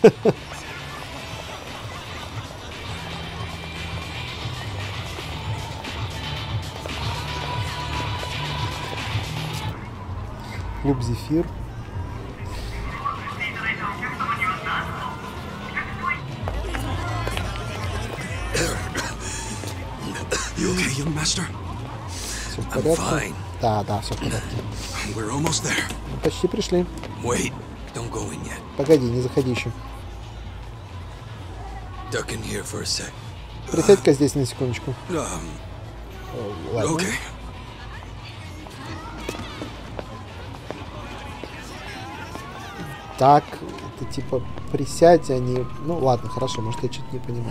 Клуб Зефир. You okay, young master? Все в порядке? fine. Да, да, все в порядке. We're almost there. Мы почти пришли. Wait, don't go in yet. Погоди, не заходи еще. Duck in here for a sec. Присядь-ка здесь на секундочку. Ладно. Okay. Так, это типа присядь, а не... Ну ладно, хорошо, может я что-то не понимаю.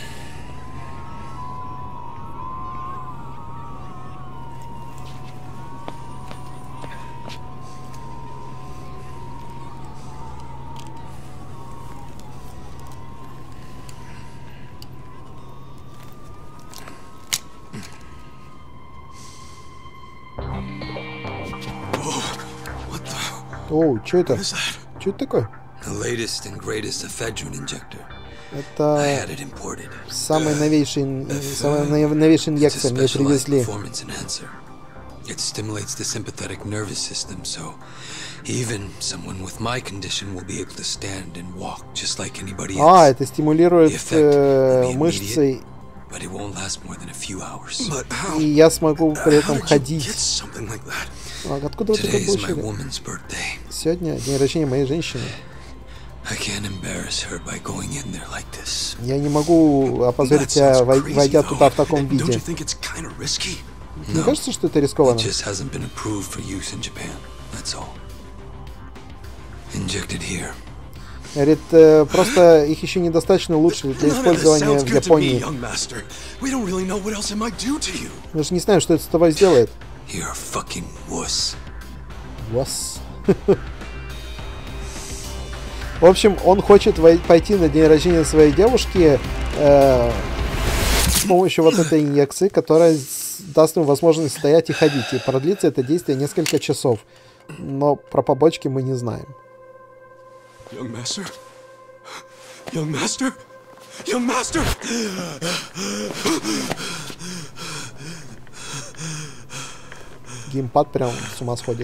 What the? Оу, что это? What is that? Что это такое? The latest and greatest ephedrine injector. I Это had it imported. самая новейшая инъекция мне It's a specialized привезли. performance enhancer. It stimulates the sympathetic nervous system, so even someone with my condition will be able to stand and walk just like anybody А, else. это стимулирует The effect will be мышцы, But it won't last more than a few hours. But how? и я смогу при How этом did you get ходить. something like that? А откуда вы это Today is my получили? woman's birthday. Сегодня день рождения моей женщины. I can't embarrass her by going in there like this. Я не могу опозорить That себя, sounds crazy, войдя though. туда в таком Don't you виде. think it's kind of risky? Не No, кажется, что это it рискованно? just hasn't been approved for use in Japan. That's all. Injected here. Говорит, просто их еще недостаточно лучше для None of this использования sounds в good to me, Японии. young master. We don't really know what else it might do to you. Мы же не знаем, что это с тобой сделает. You're a fucking wuss. Вас. В общем, он хочет пойти на день рождения своей девушки с помощью вот этой инъекции, которая даст ему возможность стоять и ходить. И продлится это действие несколько часов. Но про побочки мы не знаем. Young master? Young master? Young master! Геймпад прям с ума сходит.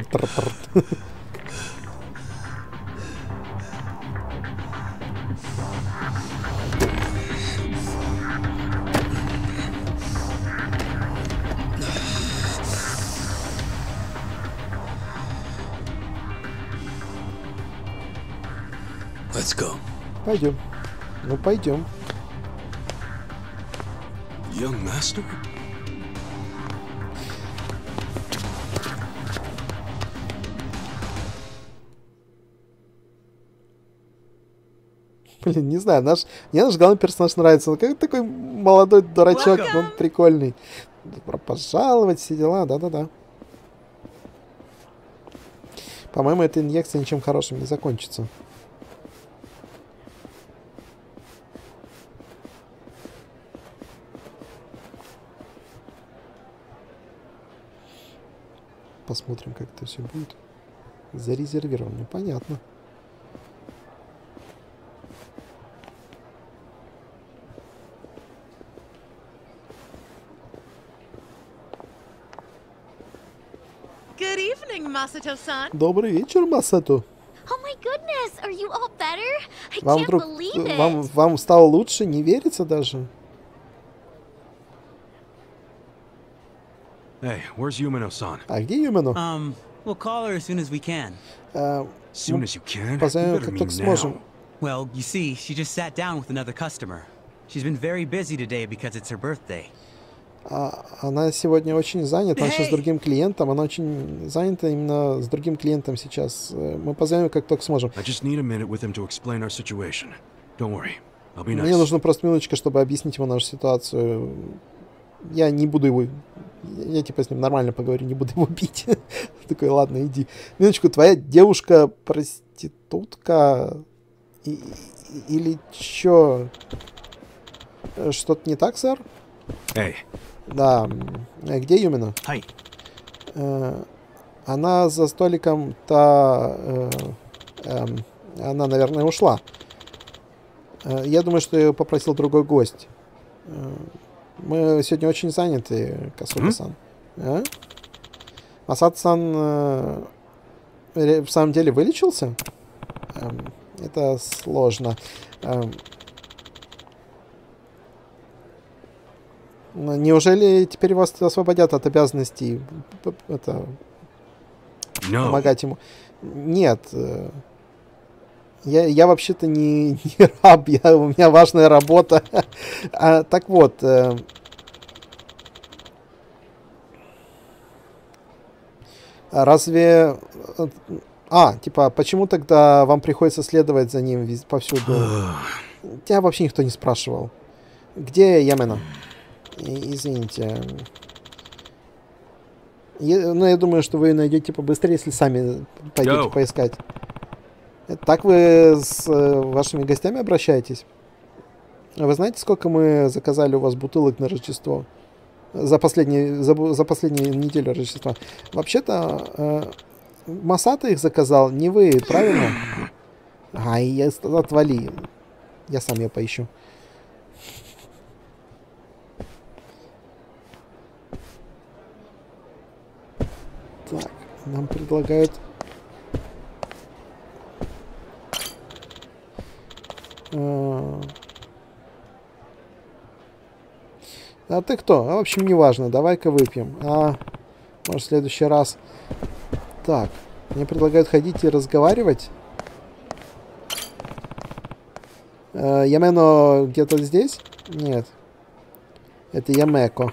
Let's go. Пойдем. Ну, пойдем. Young master? Блин, не знаю, мне наш главный персонаж нравится. Он как такой молодой дурачок, он прикольный. Добро пожаловать, все дела, да-да-да. По-моему, эта инъекция ничем хорошим не закончится. Посмотрим, как это все будет. Зарезервировано, понятно. Good evening, Masato-san. Добрый вечер, Масато. Oh my goodness, are you all better? I can't believe it. Вам стало лучше, не верится даже. Hey, where's Yumino-san? А где Юмино? We'll call her as soon as we can. Soon as you can? Позовем, как только сможем. Well, you see, she just sat down with another customer. She's been very busy today because it's her birthday. Она сегодня очень занята, она сейчас с другим клиентом, она очень занята именно с другим клиентом сейчас. Мы позовем, как только сможем. Мне нужно просто минуточка, чтобы объяснить ему нашу ситуацию. Я не буду его... Я типа с ним нормально поговорю, не буду его бить. Такой, ладно, иди. Минуточку, твоя девушка проститутка? Или чё? Что-то не так, сэр? Эй. Да. Где Юмино? Она за столиком-то... она, наверное, ушла. Я думаю, что ее попросил другой гость. Мы сегодня очень заняты, Касуга-сан. Масато-сан в самом деле вылечился? Это сложно. Неужели теперь вас освободят от обязанностей помогать ему? Нет. Я вообще-то не раб, у меня важная работа. Так вот. Разве... типа, почему тогда вам приходится следовать за ним повсюду? Тебя вообще никто не спрашивал. Где Ямено? Извините. Я думаю, что вы найдете побыстрее, если сами пойдете поискать. Так вы с вашими гостями обращаетесь? Вы знаете, сколько мы заказали у вас бутылок на Рождество? За последнюю неделю Рождества. Вообще-то, Масато их заказал, не вы, правильно? Отвали. Я сам ее поищу. Так, нам предлагают... А ты кто? В общем, неважно. Давай-ка выпьем. Может, в следующий раз. Так, мне предлагают ходить и разговаривать. Ямено где-то здесь? Нет. Это Ямеко.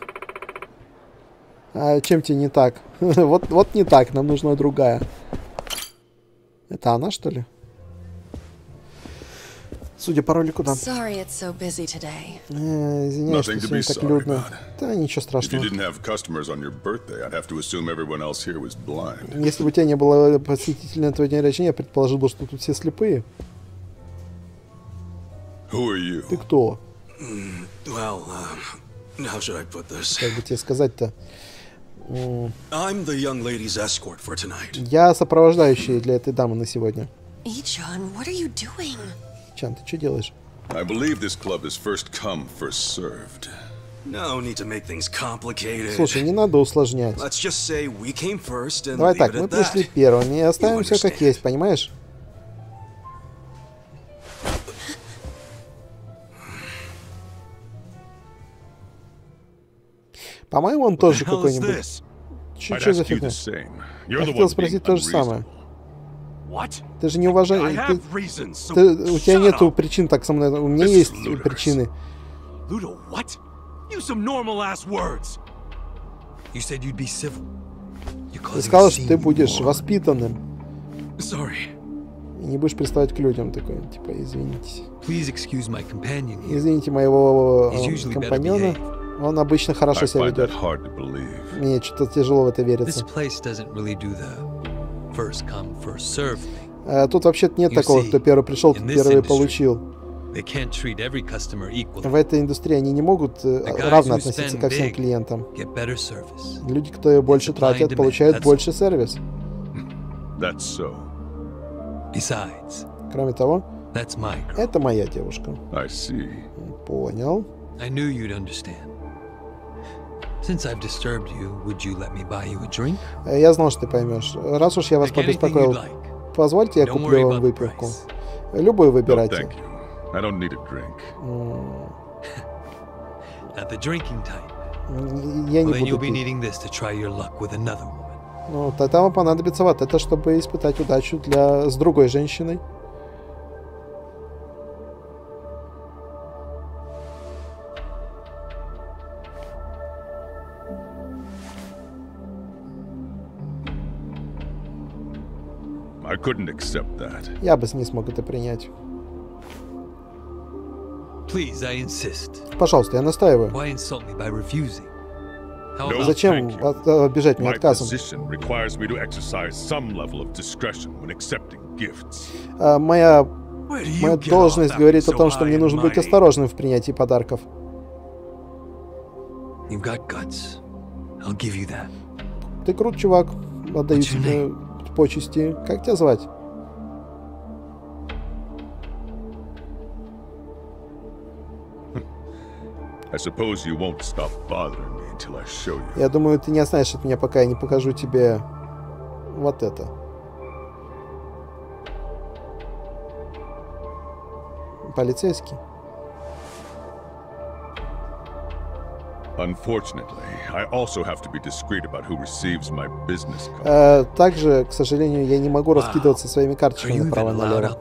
Чем тебе не так? вот не так, нам нужна другая. Это она, что ли? Судя по ролику, да. Извиняюсь, что сегодня так людно. Да, ничего страшного. Если бы у тебя не было посетителей на твой день рождения, я предположил бы, что тут все слепые. Ты кто? Как бы тебе сказать-то? Я сопровождающий для этой дамы на сегодня. Ичан, ты что делаешь? I believe this club is first come, first served. No need to make things complicated. Слушай, не надо усложнять. Let's just say we came first and давай так, мы пришли первыми и оставим все как есть, понимаешь? По-моему, он тоже какой-нибудь. Что за фигня? Я хотел спросить то же самое. Ты же не уважаешь... у тебя нету причин так со мной... У меня есть причины. Ты сказал, что ты будешь воспитанным. И не будешь приставать к людям. Такой, типа, извините. Извините моего компаньона. Он обычно хорошо себя ведет. Мне что-то тяжело в это верится. Тут вообще-то нет такого, кто первый пришел, кто первый получил. В этой индустрии они не могут равно относиться ко всем клиентам. Люди, кто больше тратят, получают больше сервис. Кроме того, это моя девушка. Понял. Я знал, что ты поймешь. Раз уж я вас побеспокоил, позвольте, я куплю вам выпивку. Любую выбирайте. Я не буду пить. Ну, тогда вам понадобится вот это, чтобы испытать удачу с другой женщиной. Я бы не смог это принять. Пожалуйста, я настаиваю. Зачем обижать меня отказом? Моя должность говорит о том, что мне нужно быть осторожным в принятии подарков. Ты крут, чувак. Отдаю тебе почести. Как тебя звать? Я думаю, ты не останешься от меня, пока я не покажу тебе вот это. Полицейский. Также, к сожалению, я не могу раскидываться своими карточками направо и налево.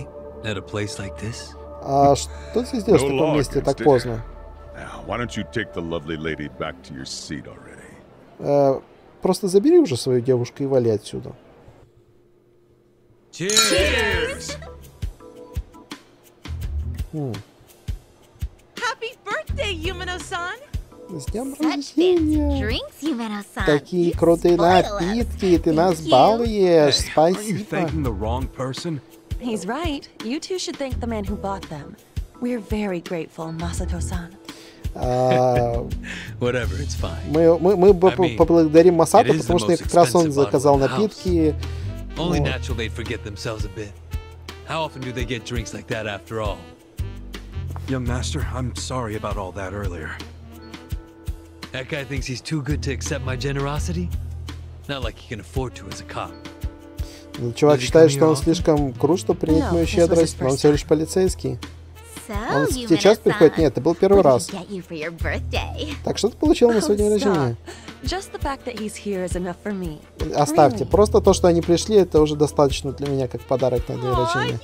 А что ты сделаешь в таком месте так поздно? Просто забери уже свою девушку и вали отсюда. Cheers! Happy birthday, Yumeno-san! С днем рождения! Такие крутые напитки, ты нас балуешь, спасибо. He's right. You two should thank the man who bought them. We're very grateful, Masato-san. Whatever, it's fine. Мы поблагодарим Масато, потому что как раз он заказал напитки. Only natural they'd forget themselves a bit. How often do they get drinks like that after all? Young master, I'm sorry about all that earlier. That guy thinks he's too good to accept my generosity? Not like he can afford to as a cop. Чувак считает, что он слишком крут, чтобы принять мою щедрость, но он всего лишь полицейский. Он сейчас приходит? Нет, это был первый раз. Так что ты получил на свой день рождения? Оставьте. Просто то, что они пришли, это уже достаточно для меня, как подарок на день рождения.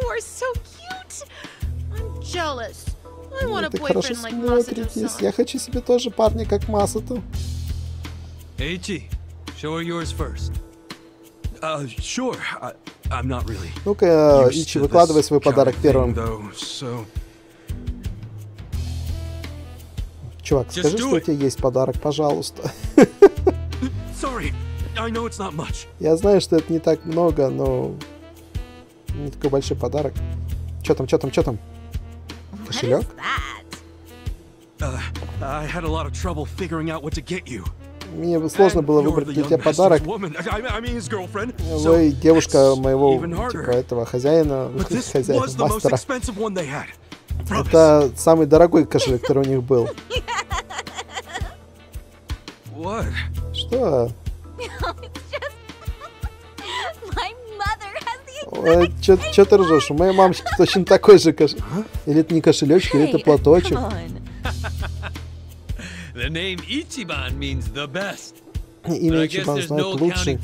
Ты хорошо смотритесь. Я хочу себе тоже парня, как Масато. Эйчи, show her yours first. Sure. I'm not really. Ну-ка, Ичи, выкладывай свой подарок первым. Чувак, скажи, что у тебя есть подарок, пожалуйста. Я знаю, что это не так много, но не такой большой подарок. Чё там? Кошелек? Мне сложно было выбрать для тебя подарок. Вы девушка моего, типа, этого хозяина, мастера. Это самый дорогой кошелек, который у них был. Что? Чё ты ржешь? У моей мамочки точно такой же кошелек. Или это не кошелечек, или это платочек. Имя Ичибан знает лучше.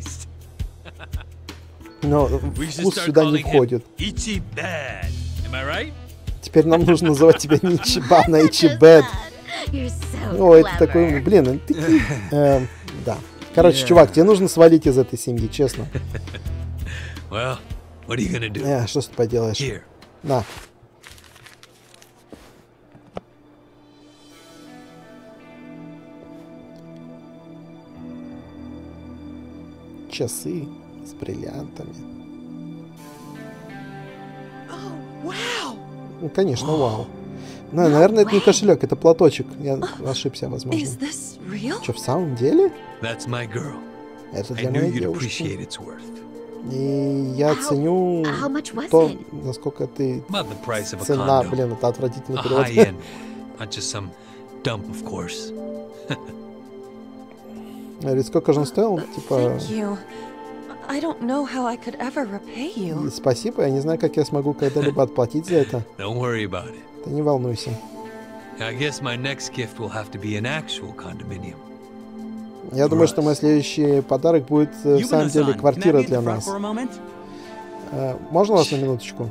Но вкус сюда не входит. Теперь нам нужно называть тебя не Ичибан, а Ичибэд. О, это такой... Блин, да. Короче, чувак, тебе нужно свалить из этой семьи, честно. Что ты поделаешь? На. Часы с бриллиантами. Ну, конечно, вау. Ну, наверное, это не кошелек, это платочек. Я ошибся, возможно. Что, в самом деле? Это для моей девушки. И я ценю то, насколько ты... Цена, блин, это отвратительный перевод. Говорит, сколько же он стоил? Типа... Спасибо, я не знаю, как я смогу когда-либо отплатить за это. Ты не волнуйся. Я думаю, что мой следующий подарок будет в самом деле квартира для нас. Можно вас на минуточку?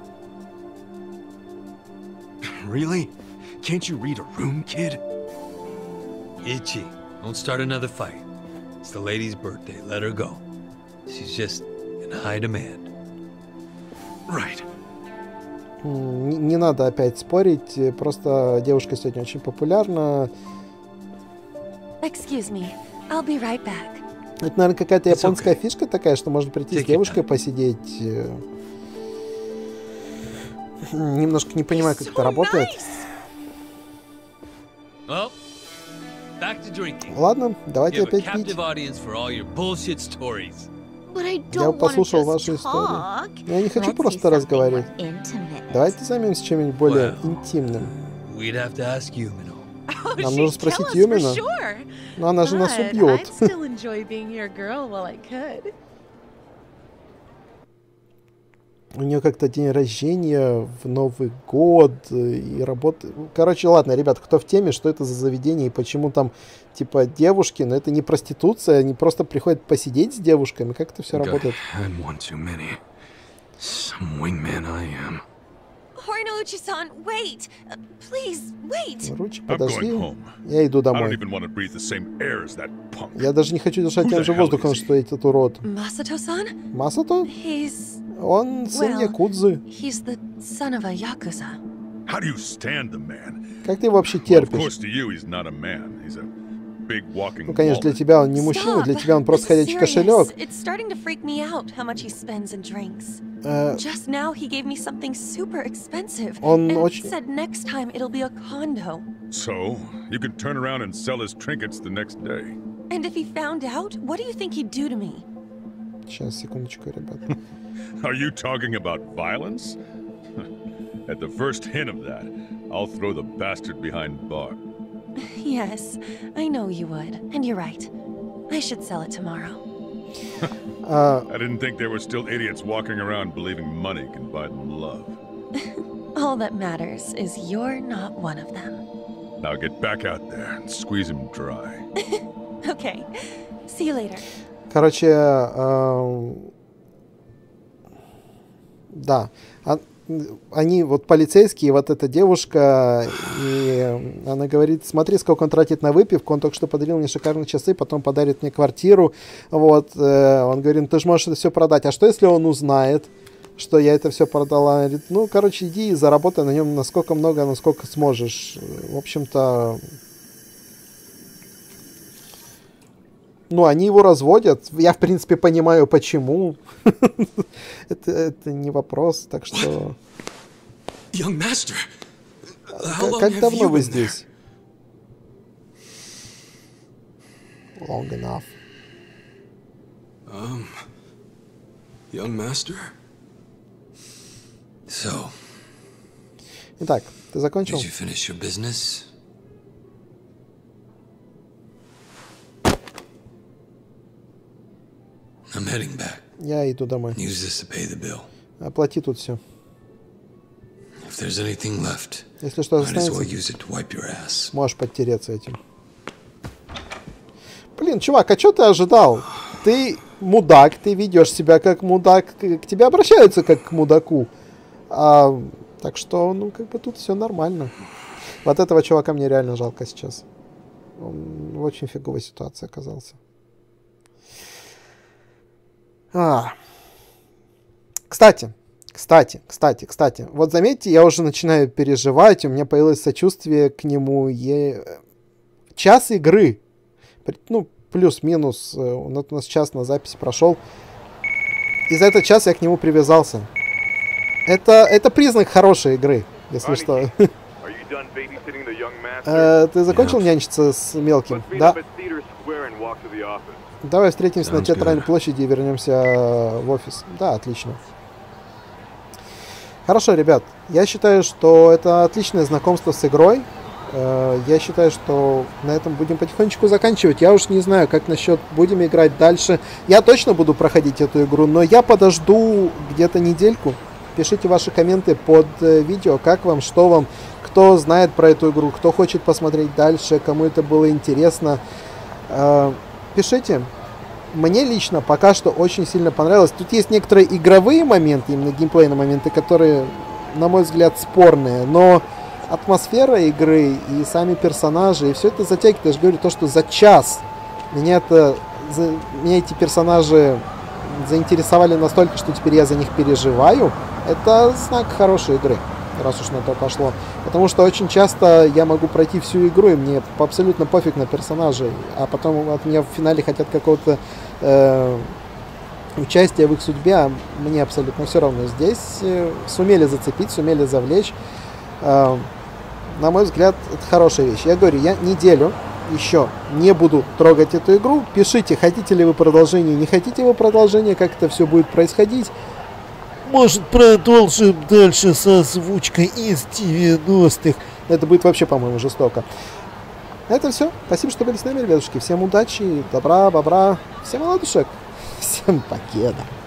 Really? Can't you read a room, kid? Ichi, don't start another fight. It's the lady's birthday. Let her go. She's just in high demand. Right. Не надо опять спорить. Просто девушка сегодня очень популярна. Excuse me. I'll be right back. Это, наверное, какая-то японская фишка такая, что можно прийти с девушкой посидеть. Немножко не понимаю, как это работает. Ладно, давайте опять пить. Я послушал вашу историю. Я не хочу просто разговаривать. Давайте займемся чем-нибудь более интимным. Нам нужно спросить Юмину. Но она же нас убьет. У нее как-то день рождения в Новый год и работа. Короче, ладно, ребят, кто в теме, что это за заведение и почему там типа девушки, но это не проституция, они просто приходят посидеть с девушками. Как это все работает? Horiguchi-san, wait! Please, wait! Ручи, подожди. Я иду домой. Я даже не хочу дышать тем же воздухом, что этот урод. Masato-san? Масато? Он сын якудзы. Как ты его вообще терпишь? Ну, конечно, для тебя он не мужчина, для тебя он просто ходячий кошелек. Он очень... So, you can turn around and sell his trinkets the next day. And if he found out, what do you think he'd do to me? Сейчас, секундочку, ребята. Are you talking about violence? At the first hint of that, I'll throw the bastard behind bar. Yes, I know you would. And you're right. I should sell it tomorrow. I didn't think there were still idiots walking around believing money can buy them love. All that matters is you're not one of them. Now get back out there and squeeze him dry. Okay. See you later. Короче, да. они вот полицейские, вот эта девушка, и она говорит, смотри, сколько он тратит на выпивку, он только что подарил мне шикарные часы, потом подарит мне квартиру, вот, он говорит, ты же можешь это все продать, а что если он узнает, что я это все продала? Говорит, ну, короче, иди и заработай на нем насколько много, насколько сможешь. В общем-то, ну, они его разводят. Я, в принципе, понимаю, почему. Это не вопрос, так что... Как давно вы здесь? Long enough. Young master. So. Итак, ты закончил? Did you finish your business? I'm heading back. Я иду домой. Use this to pay the bill. Оплати тут все. If there's anything left, если что might as well останется, use it to wipe your ass. Можешь подтереться этим. Блин, чувак, а что ты ожидал? Ты мудак, ты ведешь себя как мудак, к тебе обращаются как к мудаку. Так что, ну, как бы тут все нормально. Вот этого чувака мне реально жалко сейчас. Он в очень фиговой ситуации оказался. Кстати. Вот заметьте, я уже начинаю переживать, у меня появилось сочувствие к нему. Час игры. Ну, плюс-минус. У нас час на записи прошел. И за этот час я к нему привязался. Это признак хорошей игры, если что. Ты закончил нянчиться с мелким? Да. Давай встретимся на Театральной площади и вернемся в офис. Да, отлично. Хорошо, ребят. Я считаю, что это отличное знакомство с игрой. Я считаю, что на этом будем потихонечку заканчивать. Я уж не знаю, как насчет будем играть дальше. Я точно буду проходить эту игру, но я подожду где-то недельку. Пишите ваши комменты под видео, как вам, что вам, кто знает про эту игру, кто хочет посмотреть дальше, кому это было интересно. Пишите. Мне лично пока что очень сильно понравилось. Тут есть некоторые игровые моменты, именно геймплейные моменты, которые, на мой взгляд, спорные, но атмосфера игры и сами персонажи, и все это затягивает. Я же говорю, то, что за час меня эти персонажи заинтересовали настолько, что теперь я за них переживаю, это знак хорошей игры, раз уж на то пошло. Потому что очень часто я могу пройти всю игру, и мне абсолютно пофиг на персонажей, а потом от меня в финале хотят какого-то участия в их судьбе, а мне абсолютно все равно. Здесь сумели зацепить, сумели завлечь. На мой взгляд, это хорошая вещь. Я говорю, я неделю еще не буду трогать эту игру. Пишите, хотите ли вы продолжение, не хотите вы продолжение, как это все будет происходить. Может, продолжим дальше со озвучкой из 90-х. Это будет вообще, по-моему, жестоко. На этом все. Спасибо, что были с нами, ребятушки. Всем удачи, добра, бобра. Всем ладушек. Всем покеда.